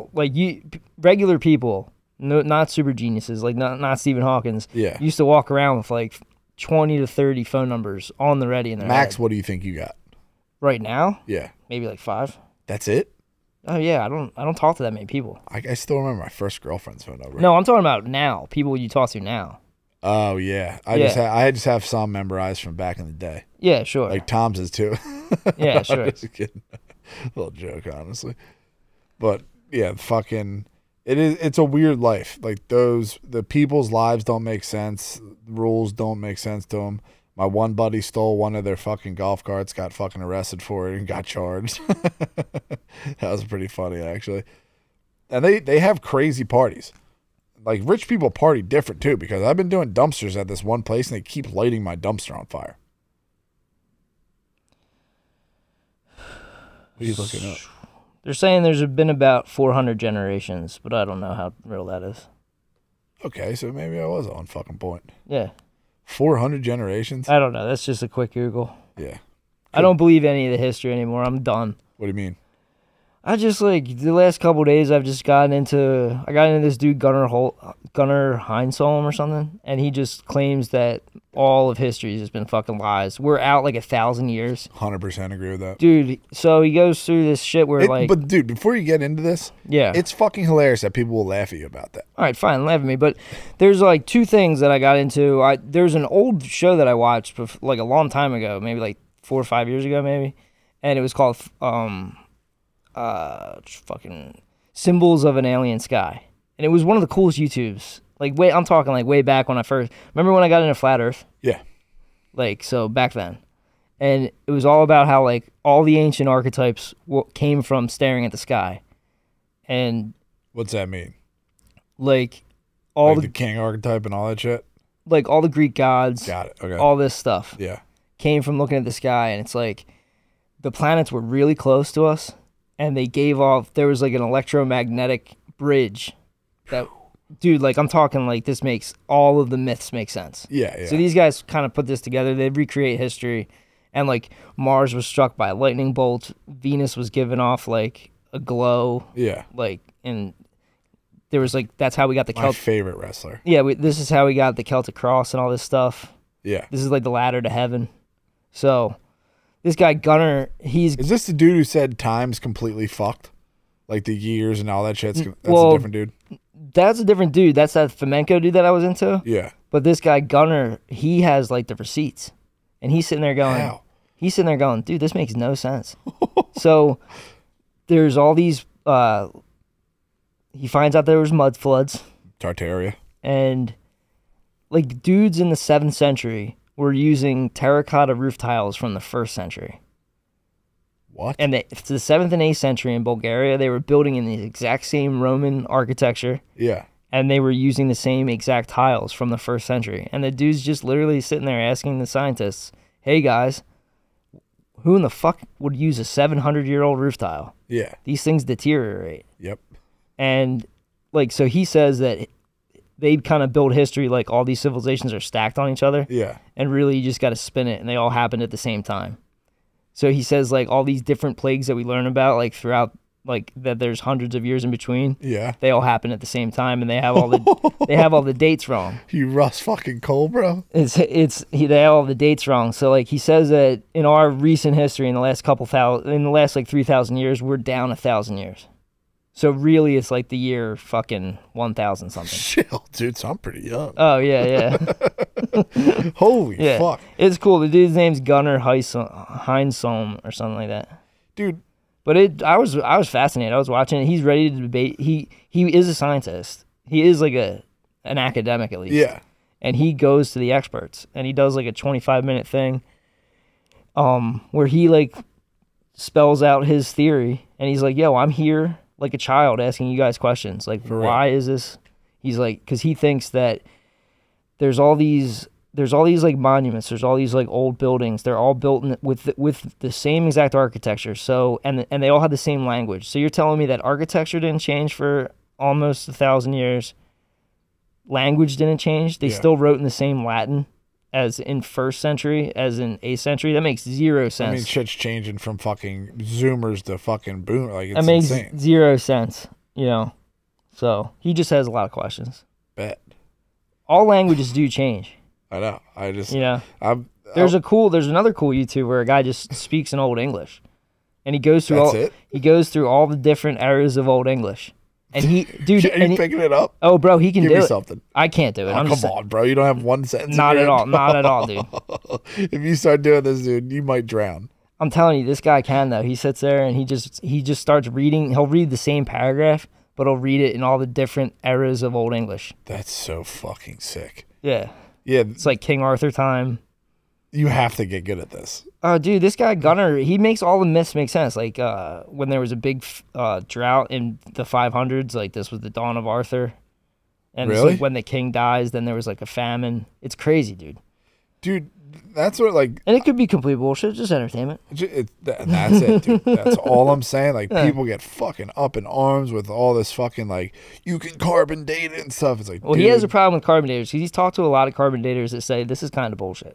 regular people. No, not super geniuses, like not Stephen Hawkins. Yeah. Used to walk around with like 20 to 30 phone numbers on the ready in their Max, head. what do you think you got? Right now? Yeah. Maybe like 5. That's it? Oh yeah, I don't talk to that many people. I still remember my first girlfriend's phone number. No, I'm talking about now. People you talk to now. Oh yeah. I just have some memorized from back in the day. Yeah, sure. Like Tom's is too. Yeah, sure. I'm just kidding. Little joke, honestly. But yeah, fucking it's a weird life. Like the people's lives don't make sense. Rules don't make sense to them. My one buddy stole one of their fucking golf carts, got fucking arrested for it, and got charged. That was pretty funny, actually. And they have crazy parties. Like, rich people party different, too, because I've been doing dumpsters at this one place, and they keep lighting my dumpster on fire. What are you looking up? They're saying there's been about 400 generations, but I don't know how real that is. Okay, so maybe I was on fucking point. Yeah. 400 generations? I don't know. That's just a quick Google. Yeah. I don't believe any of the history anymore. I'm done. What do you mean? I just like the last couple of days I've just gotten into this dude Gunnar Heinsolm or something, and he just claims that all of history has been fucking lies. We're out like 1,000 years. 100% agree with that. Dude, so he goes through this shit where But dude, before you get into this, yeah, it's fucking hilarious that people will laugh at you about that. All right, fine, laugh at me. But there's like two things that I got into. There's an old show that I watched like a long time ago, maybe like 4 or 5 years ago, maybe, and it was called fucking Symbols of an Alien Sky, and it was one of the coolest YouTubes. Like I'm talking like way back when I first remember when I got into Flat Earth. Yeah. Like so back then, and it was all about how like all the ancient archetypes came from staring at the sky, and what's that mean? Like all like the king archetype and all that shit. Like all the Greek gods. Got it. Okay. All this stuff. Yeah. Came from looking at the sky, and it's like the planets were really close to us. And they gave off, there was like an electromagnetic bridge that, dude, like I'm talking like this makes all of the myths make sense. Yeah. So these guys kind of put this together. They recreate history. And like Mars was struck by a lightning bolt. Venus was given off like a glow. Yeah. Like, and there was like, that's how we got the My favorite wrestler. Yeah, this is how we got the Celtic cross and all this stuff. Yeah. This is like the ladder to heaven. So... This guy Gunnar, Is this the dude who said time's completely fucked? Like the years and all that shit? That's well, a different dude? That's a different dude. That's that Fomenko dude that I was into. Yeah. But this guy Gunnar, he has like the receipts. And he's sitting there going, dude, this makes no sense. So there's all these, he finds out there was mud floods. Tartaria. And like dudes in the 7th century were using terracotta roof tiles from the 1st century. What? And the 7th and 8th century in Bulgaria, they were building in the exact same Roman architecture. Yeah. And they were using the same exact tiles from the 1st century. And the dude's just literally sitting there asking the scientists, hey guys, who in the fuck would use a 700-year-old roof tile? Yeah. These things deteriorate. Yep. And like, so he says that they kind of build history like all these civilizations are stacked on each other. Yeah. And really you just got to spin it and they all happened at the same time. So he says like all these different plagues that we learn about like throughout like that there's hundreds of years in between. Yeah. They all happen at the same time and they have all the dates wrong. You Russ fucking Cole, bro. They have all the dates wrong. So like he says that in our recent history in the last like 3,000 years, we're down 1,000 years. So really, it's like the year fucking 1,000 something. Chill, dude. So I'm pretty young. Oh yeah. Holy fuck! It's cool. The dude's name's Gunnar Heinsolm or something like that, dude. But I was fascinated. I was watching it. He's ready to debate. He is a scientist. He is like an academic at least. Yeah. And he goes to the experts and he does like a 25-minute thing, where he like spells out his theory and he's like, "Yo, I'm here." Like a child asking you guys questions, like why is this? He's like, because he thinks that there's all these like monuments, there's all these like old buildings. They're all built with the same exact architecture. So and they all have the same language. So you're telling me that architecture didn't change for almost 1,000 years? Language didn't change. They still wrote in the same Latin as in 1st century, as in 8th century. That makes zero sense. I mean, shit's changing from fucking Zoomers to fucking boom. Like, it's that makes insane. Zero sense, you know. So he just has a lot of questions. Bet. All languages do change. I know. I just, there's another cool YouTube where a guy just speaks in Old English, and he goes through he goes through all the different eras of Old English. And he, dude, are you picking it up? Oh, bro, he can Give do me it. Something. I can't do it. Oh, come on, bro. You don't have one sentence. Not at all. Not at all, dude. If you start doing this, dude, you might drown. I'm telling you, this guy can though. He sits there and he just starts reading. He'll read the same paragraph, but he'll read it in all the different eras of Old English. That's so fucking sick. Yeah. Yeah. It's like King Arthur time. You have to get good at this. Oh, dude, this guy Gunnar, he makes all the myths make sense. Like when there was a big drought in the 500s, like this was the dawn of Arthur. And really? It's like when the king dies, then there was like a famine. It's crazy, dude. Dude, that's what like... And it could be complete bullshit, just entertainment. That's it, dude. That's all I'm saying. Like, people get fucking up in arms with all this fucking, like, you can carbon date it and stuff. It's like, well, dude. He has a problem with carbon daters because he's talked to a lot of carbon daters that say this is kind of bullshit.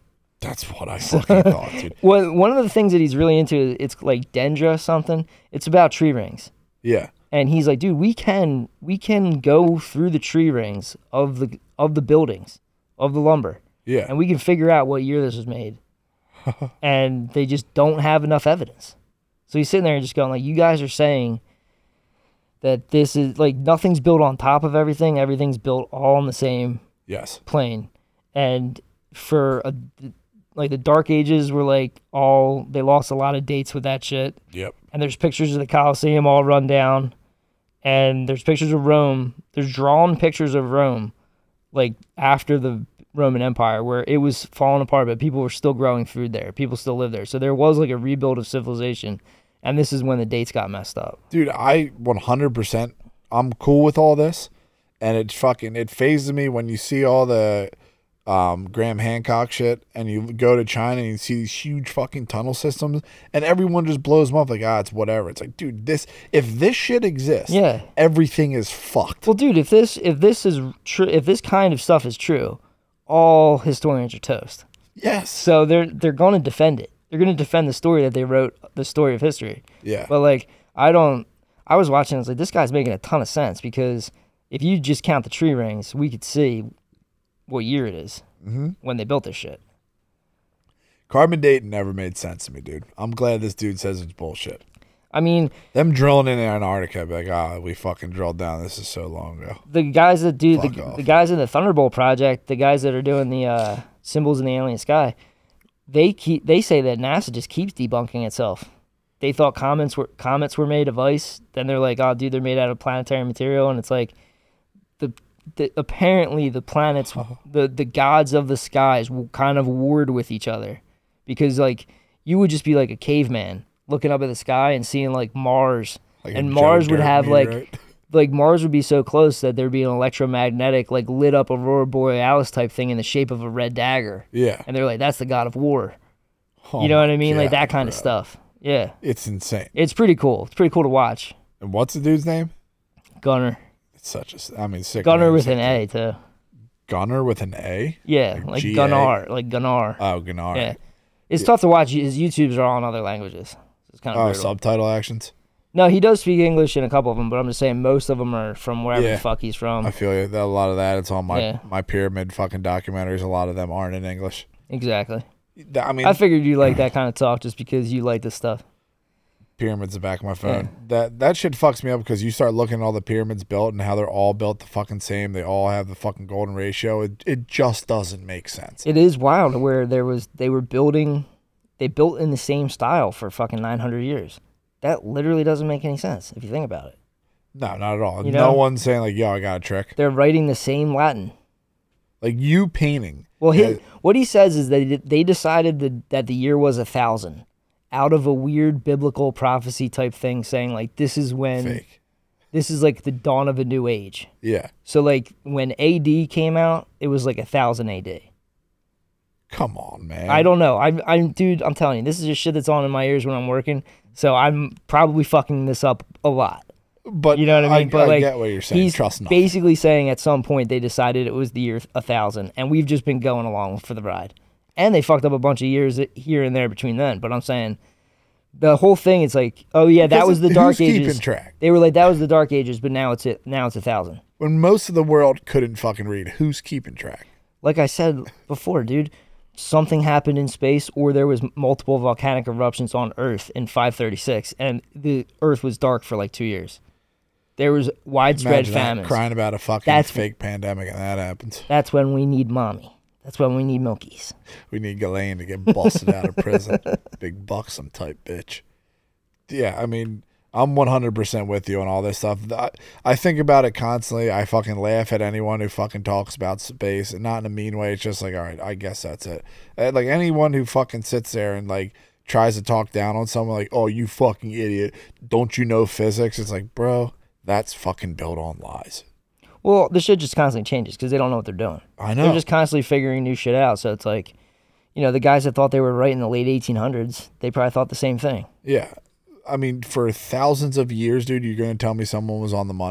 That's what I fucking thought, dude. Well, one of the things that he's really into, it's like Dendra something. It's about tree rings. Yeah. And he's like, dude, we can go through the tree rings of the buildings, of the lumber. Yeah. And we can figure out what year this was made. And they just don't have enough evidence. So he's sitting there and just going like, you guys are saying that this is like nothing's built on top of everything. Everything's built all on the same plane. And for like the Dark Ages were like they lost a lot of dates with that shit. Yep. And there's pictures of the Colosseum all run down. And there's pictures of Rome. There's drawn pictures of Rome, like after the Roman Empire, where it was falling apart, but people were still growing food there. People still lived there. So there was like a rebuild of civilization. And this is when the dates got messed up. Dude, I 100%, I'm cool with all this. And it phases me when you see all the Graham Hancock shit and you go to China and you see these huge fucking tunnel systems and everyone just blows them up like, it's whatever. It's like, dude, if this shit exists, everything is fucked. Well, dude, if this is true, if this kind of stuff is true, all historians are toast. Yes. So they're going to defend it. They're going to defend the story that they wrote, the story of history. Yeah. But like, I was watching, I was like, this guy's making a ton of sense because if you just count the tree rings, we could see what year it is when they built this shit. Carbon dating never made sense to me, dude. I'm glad this dude says it's bullshit. I mean, them drilling in Antarctica, I'd be like, we fucking drilled down. This is so long ago. The guys that do the guys in the Thunderbolt project, the guys that are doing the symbols in the alien sky, they say that NASA just keeps debunking itself. They thought comets were made of ice. Then they're like, oh, dude, they're made out of planetary material, and it's like apparently the planets, the gods of the skies kind of warred with each other, because like you would just be like a caveman looking up at the sky and seeing like Mars, and Mars would have like Mars would be so close that there'd be an electromagnetic like lit up aurora borealis type thing in the shape of a red dagger. Yeah, and they're like, that's the god of war. You know what I mean? Like that kind of stuff. Yeah, it's insane. It's pretty cool. It's pretty cool to watch. And what's the dude's name? Gunner. Sick Gunner with an A too. Gunner with an A? Yeah, like Gunnar, like Gunnar. Oh, Gunnar. Yeah, it's tough to watch. His YouTubes are all in other languages. It's kind of brutal. Subtitle actions. No, he does speak English in a couple of them, but I'm just saying most of them are from wherever the fuck he's from. I feel you. A lot of that. It's on my pyramid fucking documentaries. A lot of them aren't in English. Exactly. I mean, I figured you like that kind of talk just because you like this stuff. Pyramids the back of my phone. That shit fucks me up because you start looking at all the pyramids built and how they're all built the fucking same. They all have the fucking golden ratio. It just doesn't make sense. It is wild where they built in the same style for fucking 900 years. That literally doesn't make any sense if you think about it. No, not at all. No one's saying like, yo, I got a trick. They're writing the same Latin. Like you painting. Well, what he says is that they decided that the year was 1,000. Out of a weird biblical prophecy type thing saying like this is when this is like the dawn of a new age. Yeah. So like when AD came out, it was like 1,000 AD. Come on, man. I don't know. Dude, I'm telling you, this is just shit that's on in my ears when I'm working. So I'm probably fucking this up a lot. But you know what I mean? But I like, get what you're saying. He's Trust nothing. basically saying at some point they decided it was the year 1,000, and we've just been going along for the ride. And they fucked up a bunch of years here and there between then. But I'm saying the whole thing, it's like, oh yeah, that was the Dark Ages. Keeping track? They were like, that was the Dark Ages, but now it's 1,000. When most of the world couldn't fucking read, who's keeping track? Like I said before, dude, something happened in space, or there was multiple volcanic eruptions on Earth in 536, and the Earth was dark for like 2 years. There was widespread famines. Crying about a fucking fake pandemic, and that happens. That's when we need mommy. That's when we need Milkies. We need Ghislaine to get busted out of prison. Big buxom type bitch. Yeah, I mean, I'm 100% with you on all this stuff. I think about it constantly. I fucking laugh at anyone who fucking talks about space, and not in a mean way. It's just like, all right, I guess that's it. Like anyone who fucking sits there and like tries to talk down on someone like, oh, you fucking idiot. Don't you know physics? It's like, bro, that's fucking built on lies. Well, the shit just constantly changes because they don't know what they're doing. I know. They're just constantly figuring new shit out. So it's like, you know, the guys that thought they were right in the late 1800s, they probably thought the same thing. Yeah. I mean, for thousands of years, dude, you're going to tell me someone was on the money?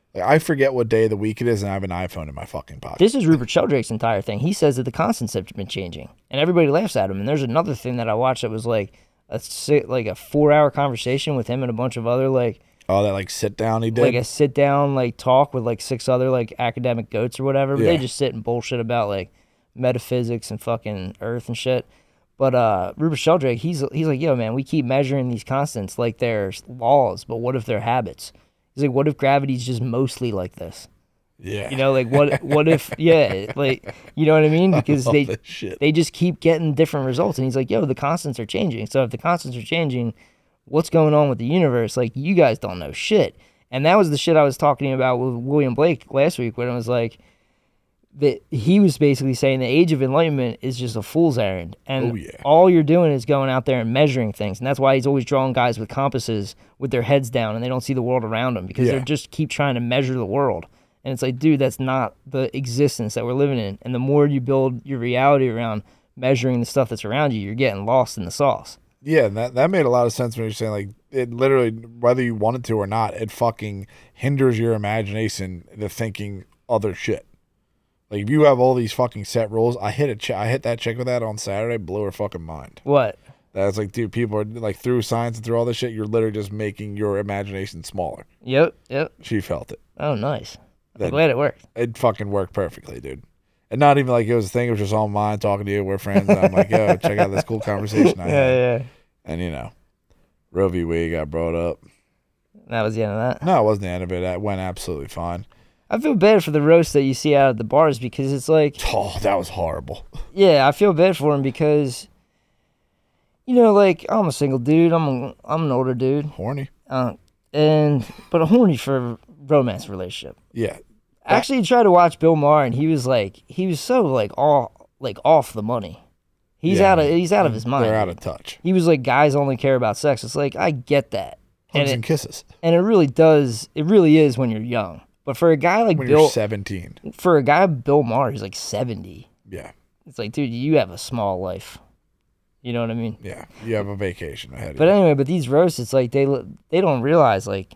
Like, I forget what day of the week it is, and I have an iPhone in my fucking pocket. This is Rupert Sheldrake's entire thing. He says that the constants have been changing, and everybody laughs at him. And there's another thing that I watched that was like a 4-hour conversation with him and a bunch of other like. Oh, that like sit down he did? Like a sit down like talk with like 6 other like academic goats or whatever. But Yeah. they just sit and bullshit about like metaphysics and fucking Earth and shit. But Rupert Sheldrake, he's like, yo man, we keep measuring these constants like they're laws, but what if they're habits? He's like, what if gravity's just mostly like this? Yeah. You know, like what if yeah, like you know what I mean? Because they just keep getting different results. And he's like, yo, the constants are changing. So if the constants are changing, what's going on with the universe? Like, you guys don't know shit. And that was the shit I was talking about with William Blake last week, when it was like that he was basically saying the age of enlightenment is just a fool's errand. And all you're doing is going out there and measuring things. And that's why he's always drawing guys with compasses with their heads down and they don't see the world around them, because they just keep trying to measure the world. And it's like, dude, that's not the existence that we're living in. And the more you build your reality around measuring the stuff that's around you, you're getting lost in the sauce. Yeah, that made a lot of sense when you're saying, like, it literally, whether you wanted to or not, it fucking hinders your imagination to thinking other shit. Like, if you have all these fucking set rules, I hit that chick with that on Saturday, blew her fucking mind. What? That's like, dude, people are, like, through science and through all this shit, you're literally just making your imagination smaller. Yep. She felt it. Oh, nice. I'm glad it worked. It fucking worked perfectly, dude. And not even like it was a thing, it was just on mine talking to you, we're friends, and I'm like, yo, check out this cool conversation I had. Yeah. And, you know, Roe v. Wade got brought up. That was the end of that? No, it wasn't the end of it. That went absolutely fine. I feel bad for the roast that you see out at the bars, because it's like... Oh, that was horrible. Yeah, I feel bad for him because, you know, like, I'm a single dude. I'm an older dude. Horny. But horny for a romance relationship. Yeah. I actually tried to watch Bill Maher, and he was so off the money. He's out of his mind. They're out of touch. He was like, guys only care about sex. It's like, I get that. Hugs and kisses. And it really is when you're young. But for a guy like when Bill, you're 17. For a guy Bill Maher, he's like 70. Yeah. It's like, dude, you have a small life. You know what I mean? Yeah. You have a vacation ahead of you. But anyway, these roasts, it's like they don't realize, like,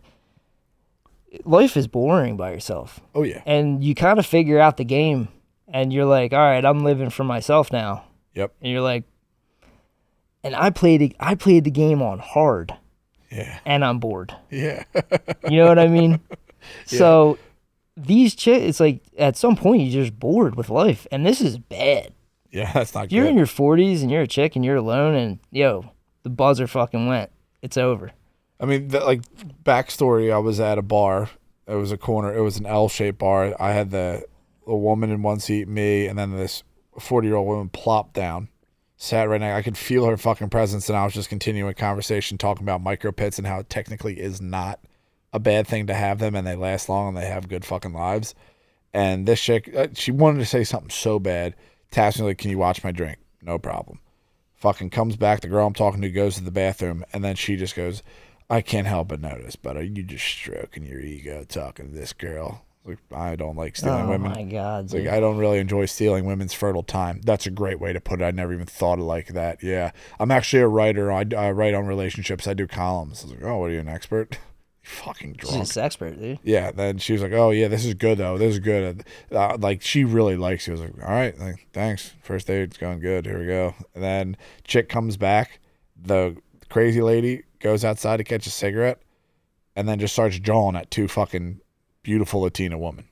life is boring by yourself. Oh, yeah. And you kind of figure out the game, and you're like, all right, I'm living for myself now. Yep. And you're like, and I played the game on hard. Yeah. And I'm bored. Yeah. You know what I mean? Yeah. So these chicks, it's like at some point you're just bored with life, and this is bad. Yeah, that's not If you're good. in your 40s and you're a chick and you're alone, and the buzzer fucking went. It's over. I mean, like, backstory, I was at a bar. It was a corner. It was an L-shaped bar. I had a woman in one seat, me, and then this 40-year-old woman plopped down, sat right now. I could feel her fucking presence, and I was just continuing conversation, talking about micro pits and how it technically is not a bad thing to have them, and they last long, and they have good fucking lives. And this chick, she wanted to say something so bad, taps me like, can you watch my drink? No problem. Fucking comes back, the girl I'm talking to goes to the bathroom, and then she just goes, I can't help but notice, but are you just stroking your ego talking to this girl? Like, I don't like stealing women. Oh my God, it's like, dude. I don't really enjoy stealing women's fertile time. That's a great way to put it. I never even thought of like that. Yeah. I'm actually a writer. I write on relationships. I do columns. I was like, oh, what are you, an expert? You fucking drunk. She's an expert, dude. Yeah. Then she was like, oh, yeah, this is good, though. This is good. Like, she really likes you. I was like, all right, like, thanks. First date's going good. Here we go. And then chick comes back. The crazy lady goes outside to catch a cigarette and then just starts jawing at two fucking beautiful Latina women,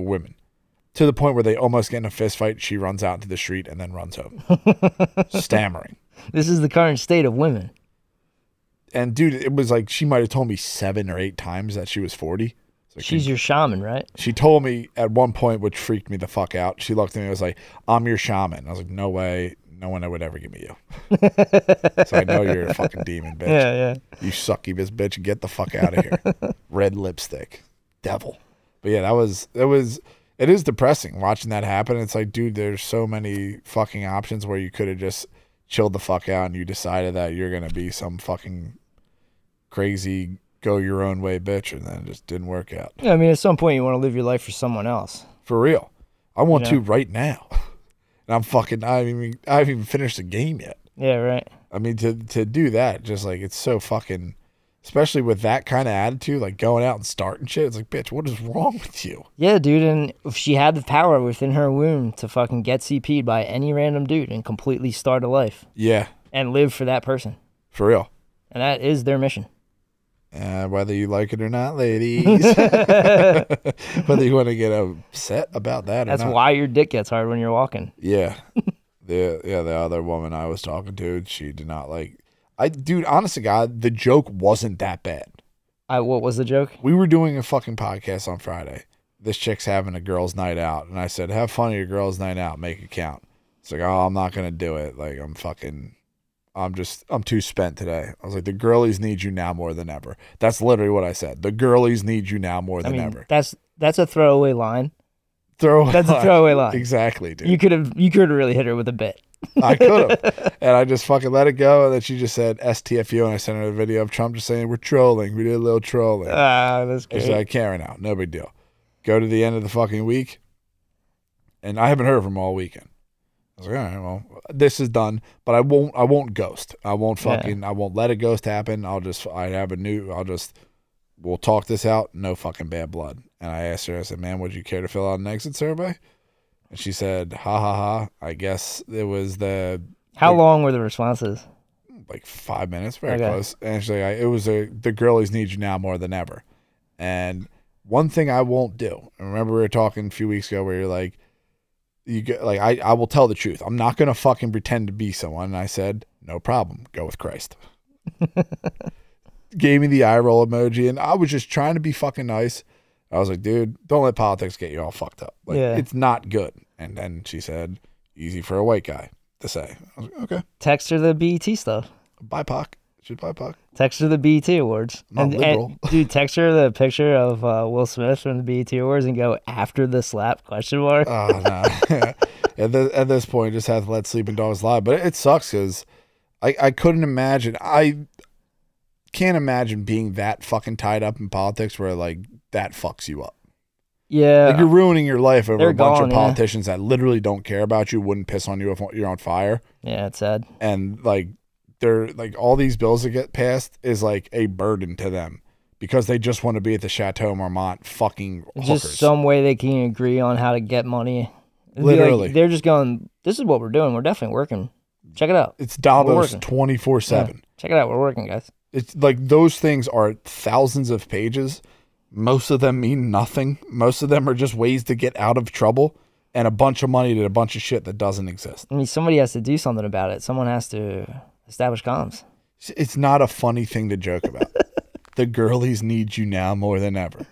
to the point where they almost get in a fist fight. She runs out into the street and then runs home, stammering. This is the current state of women. And dude, it was like she might have told me 7 or 8 times that she was 40. Like, she's your shaman, right? She told me at one point, which freaked me the fuck out. She looked at me and was like, I'm your shaman. I was like, no way. No one would ever give me you. So I know you're a fucking demon, bitch. Yeah. You succubus bitch. Get the fuck out of here. Red lipstick. Devil. But yeah, it is depressing watching that happen. It's like, dude, there's so many fucking options where you could have just chilled the fuck out and you decided that you're going to be some fucking crazy go your own way bitch, and then it just didn't work out. Yeah, I mean, at some point you want to live your life for someone else. For real. I want to right now. And I'm fucking, I haven't even finished the game yet. Yeah, right. I mean, to do that, just like, it's so fucking, Especially with that kind of attitude, like going out and starting shit. It's like, bitch, what is wrong with you? Yeah, dude, and if she had the power within her womb to fucking get CP'd by any random dude and completely start a life. Yeah. And live for that person. For real. And that is their mission. Whether you like it or not, ladies. Whether you want to get upset about that or not. That's why your dick gets hard when you're walking. Yeah. The other woman I was talking to, she did not like... Dude, honest to God, the joke wasn't that bad. What was the joke? We were doing a fucking podcast on Friday. This chick's having a girls' night out. And I said, have fun at your girls' night out. Make it count. It's like, oh, I'm not going to do it. Like, I'm too spent today. I was like, the girlies need you now more than ever. That's literally what I said. The girlies need you now more than ever. That's a throwaway line. That's a throwaway line. Exactly, dude. You could have really hit her with a bit. I could have. And I just fucking let it go. And then she just said STFU. And I sent her a video of Trump just saying, we're trolling. We did a little trolling. That's great. I said, I can't right now. No big deal. Go to the end of the fucking week. And I haven't heard from all weekend. I was like, all right, well, this is done. But I won't ghost. I won't let a ghost happen. We'll talk this out. No fucking bad blood. And I asked her, I said, man, would you care to fill out an exit survey? And she said, ha ha ha. I guess it was How long were the responses? Like 5 minutes, very close. And she's like, it was the girlies need you now more than ever. And one thing I won't do, I remember we were talking a few weeks ago where you're like, I will tell the truth. I'm not going to fucking pretend to be someone. And I said, no problem. Go with Christ. Gave me the eye roll emoji. And I was just trying to be fucking nice. I was like, dude, don't let politics get you all fucked up. Like, it's not good. And then she said, easy for a white guy to say. I was like, okay. Text her the BET stuff. BIPOC. She's BIPOC. Text her the BET Awards. Liberal. And, dude, text her the picture of Will Smith from the BET Awards and go, after the slap, question mark. Oh, no. At this point, just have to let sleeping dogs lie. But it sucks because I couldn't imagine. I can't imagine being that fucking tied up in politics where, like, that fucks you up. Yeah. Like, you're ruining your life over a bunch of gone, politicians that literally don't care about you, wouldn't piss on you if you're on fire. Yeah, it's sad. And, like, they're, like, all these bills that get passed is, like, a burden to them because they just want to be at the Chateau Marmont fucking hookers. Just some way they can agree on how to get money. Literally. Like, they're just going, this is what we're doing. We're definitely working. Check it out. It's Davos 24/7. Yeah. Check it out. We're working, guys. It's like those things are thousands of pages. Most of them mean nothing. Most of them are just ways to get out of trouble and a bunch of money to a bunch of shit that doesn't exist. I mean, somebody has to do something about it. Someone has to establish comms. It's not a funny thing to joke about. The girlies need you now more than ever.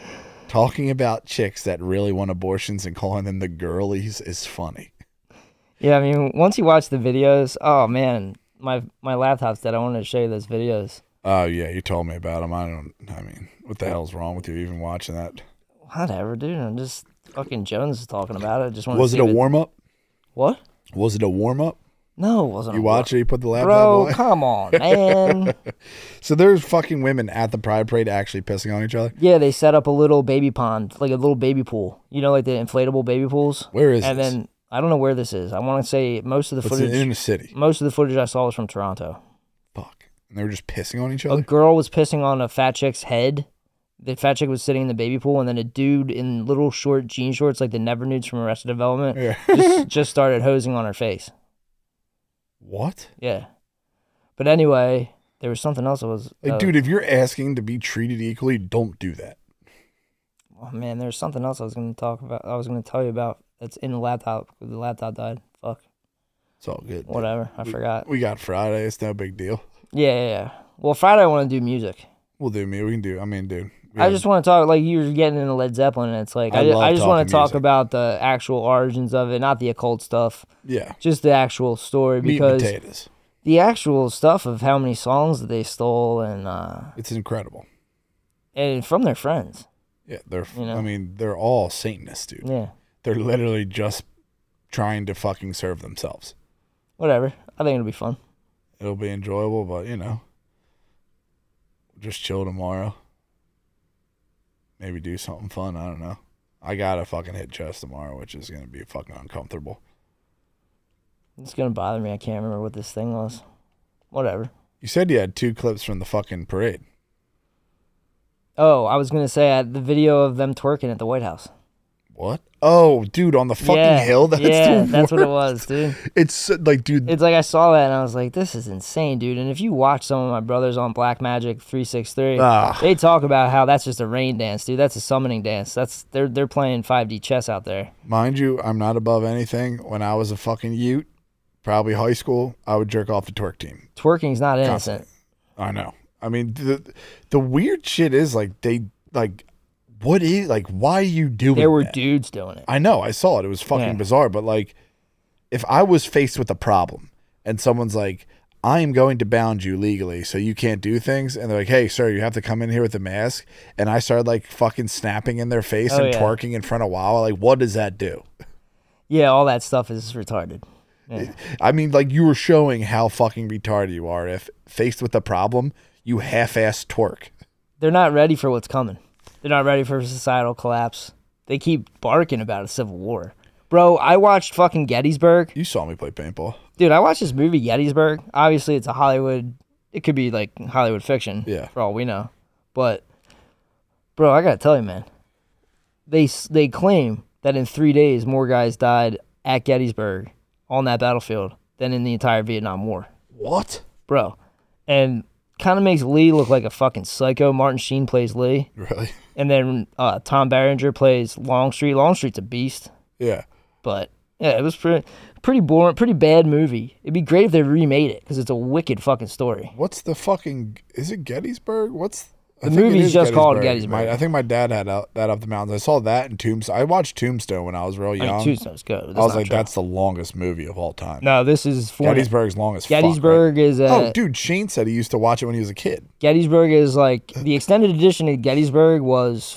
Talking about chicks that really want abortions and calling them the girlies is funny. Yeah, I mean, once you watch the videos, oh man, my laptop's dead. I wanted to show you those videos. Oh yeah, you told me about them. I mean, what the hell's wrong with you even watching that? Whatever, dude. I'm just fucking Jones is talking about it. Just want. Was it a warm up? What? Was it a warm up? No, it wasn't. You watch it? You put the laptop Bro, away? come on, man. So there's fucking women at the Pride Parade actually pissing on each other? Yeah, they set up a little baby pond, like a little baby pool. You know, like the inflatable baby pools. Where is and this? And then I don't know where this is. I want to say most of the footage in the city. Most of the footage I saw was from Toronto. Fuck. And they were just pissing on each other? A girl was pissing on a fat chick's head. The fat chick was sitting in the baby pool, and then a dude in little short jean shorts, like the Never Nudes from Arrested Development, just started hosing on her face. What? Yeah. But anyway, there was something else that was... Like, dude, if you're asking to be treated equally, don't do that. Oh, man, there's something else I was going to talk about. I was going to tell you about. That's in the laptop. The laptop died. Fuck. It's all good. Whatever. I forgot. We got Friday. It's no big deal. Yeah. Well, Friday I want to do music. We'll do me. We can do... I mean, dude. I just want to talk, like, you were getting into Led Zeppelin, and it's like, I just want to talk about the actual origins of it, not the occult stuff. Yeah. Just the actual story, because meat and potatoes. The actual stuff of how many songs that they stole, and it's incredible. And from their friends. Yeah, I mean, they're all Satanists, dude. Yeah. They're literally just trying to fucking serve themselves. Whatever. I think it'll be fun. It'll be enjoyable, but, you know, just chill tomorrow. Maybe do something fun. I don't know. I gotta fucking hit chest tomorrow, which is gonna be fucking uncomfortable. It's gonna bother me. I can't remember what this thing was. Whatever. You said you had 2 clips from the fucking parade. Oh, I was gonna say the video of them twerking at the White House. What? Oh, dude, on the fucking hill? That's that's what it was, dude. It's like, dude. It's like I saw that and I was like, this is insane, dude. And if you watch some of my brothers on Black Magic 363, they talk about how that's just a rain dance, dude. That's a summoning dance. They're playing 5D chess out there. Mind you, I'm not above anything. When I was a fucking Ute, probably high school, I would jerk off the twerk team. Twerking's not innocent. Constantly. I know. I mean, the weird shit is like what is why are you doing There were that? dudes doing it. I know, I saw it. It was fucking bizarre. But like, if I was faced with a problem and someone's like, I am going to bound you legally so you can't do things, and they're like, hey, sir, you have to come in here with a mask, and I started like fucking snapping in their face and twerking in front of Wawa, like, what does that do? Yeah, all that stuff is retarded. Yeah. I mean, like, you were showing how fucking retarded you are if faced with a problem, you half-ass twerk. They're not ready for what's coming. They're not ready for societal collapse. They keep barking about a civil war. Bro, I watched fucking Gettysburg. You saw me play paintball. Dude, I watched this movie, Gettysburg. Obviously, it's a Hollywood... It could be, like, Hollywood fiction, for all we know. But, bro, I gotta tell you, man. They claim that in 3 days, more guys died at Gettysburg on that battlefield than in the entire Vietnam War. What? Bro. And kind of makes Lee look like a fucking psycho. Martin Sheen plays Lee. Really? And then Tom Berenger plays Longstreet. Longstreet's a beast. Yeah. But, yeah, it was pretty boring, pretty bad movie. It'd be great if they remade it, because it's a wicked fucking story. What's the fucking... Is it Gettysburg? The movie's just called Gettysburg. I think my dad had that up the mountains. I saw that in Tombstone. I watched Tombstone when I was real young. Tombstone's good. I was like, that's the longest movie of all time. No, this is... Gettysburg's long as Gettysburg fuck, right? is... oh, dude, Shane said he used to watch it when he was a kid. Gettysburg is like... The extended edition of Gettysburg was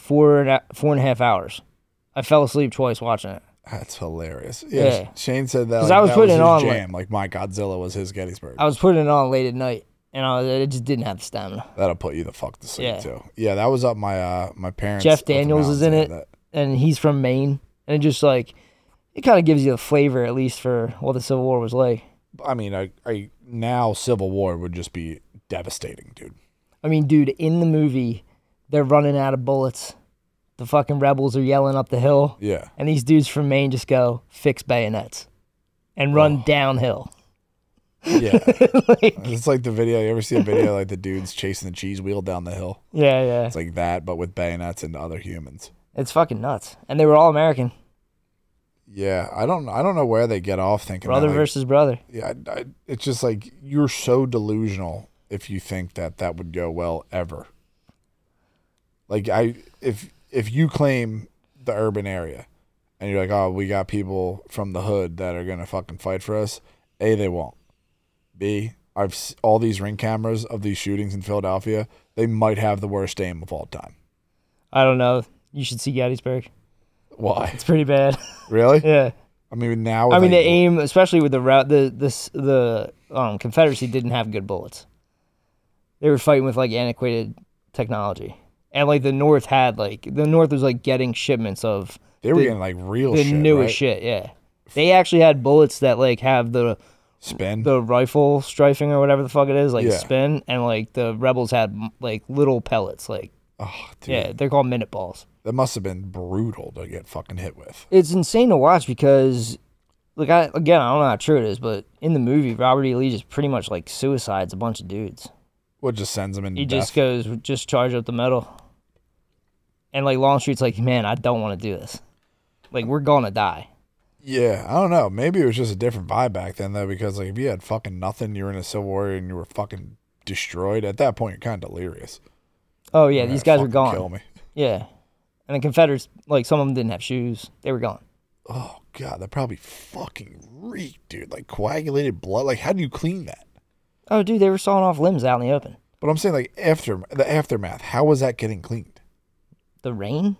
4.5 hours. I fell asleep twice watching it. That's hilarious. Yeah. Shane said that. Like, I was putting it on... jam. Like, my Godzilla was his Gettysburg. I was putting it on late at night. And I just didn't have the stamina. That'll put you the fuck to sleep, too. Yeah, that was up my parents. Jeff Daniels is in it, and he's from Maine. And it just, like, it kind of gives you a flavor, at least, for what the Civil War was like. I mean, now Civil War would just be devastating, dude. I mean, dude, in the movie, they're running out of bullets. The fucking rebels are yelling up the hill. Yeah. And these dudes from Maine just go, fix bayonets. And run downhill. Yeah. It's like the video. You ever see a video like the dudes chasing the cheese wheel down the hill? Yeah, yeah. It's like that, but with bayonets and other humans. It's fucking nuts. And they were all American. Yeah, I don't know where they get off thinking brother that, like, versus brother. Yeah, it's just like you're so delusional if you think that would go well ever. Like if you claim the urban area and you're like, oh, we got people from the hood that are gonna fucking fight for us, A, they won't. B, all these ring cameras of these shootings in Philadelphia, they might have the worst aim of all time. I don't know. You should see Gettysburg. Why? It's pretty bad. Really? Yeah. I mean, now. I mean, the aim, especially with the route, the Confederacy didn't have good bullets. They were fighting with like antiquated technology, and like the North was like getting shipments of. They were getting like real shit, the newest shit. Yeah, they actually had bullets that like have the spin, the rifle strafing or whatever the fuck it is, like spin, and like the rebels had like little pellets, like. Oh, dude. Yeah, they're called minute balls. That must have been brutal to get fucking hit with. It's insane to watch because, like, I don't know how true it is, but in the movie, Robert E. Lee just pretty much like suicides a bunch of dudes. What, just sends them into death? He just goes, just charge up the metal. And like Longstreet's like, man, I don't want to do this. Like, we're gonna die. Yeah, I don't know. Maybe it was just a different vibe back then, though, because like if you had fucking nothing, you were in a Civil War and you were fucking destroyed. At that point, you're kind of delirious. Oh yeah, these guys were gone. Kill me. Yeah, and the Confederates, like some of them didn't have shoes. They were gone. Oh god, that probably fucking reeked, dude. Like coagulated blood. Like how do you clean that? Oh dude, they were sawing off limbs out in the open. But I'm saying like after the aftermath, how was that getting cleaned? The rain.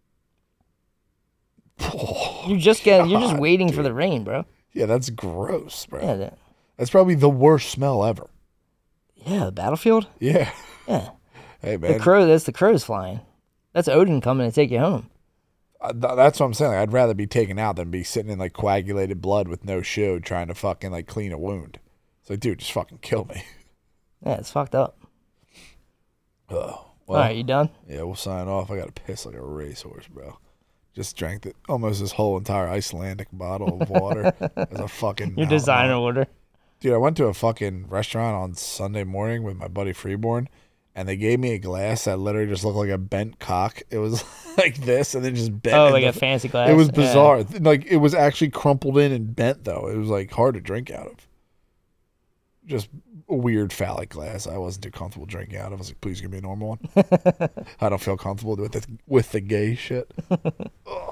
Oh, you're just waiting for the rain, bro. Yeah, that's gross, bro. Yeah, that's probably the worst smell ever. Yeah, the battlefield. Yeah. Yeah. Hey, man. That's the crows flying. That's Odin coming to take you home. That's what I'm saying. Like, I'd rather be taken out than be sitting in like coagulated blood with no shoe trying to fucking like clean a wound. It's like, dude, just fucking kill me. Yeah, it's fucked up. All right, you done? Yeah, we'll sign off. I got to piss like a racehorse, bro. Just drank almost this whole entire Icelandic bottle of water as a fucking Your designer order. Dude, I went to a fucking restaurant on Sunday morning with my buddy Freeborn, and they gave me a glass that literally just looked like a bent cock. It was like this, and then just bent. Oh, like a fancy glass? It was bizarre. Yeah. Like, it was actually crumpled in and bent, though. It was, like, hard to drink out of. Just a weird phallic glass. I wasn't too comfortable drinking out of. I was like, please give me a normal one. I don't feel comfortable with the gay shit.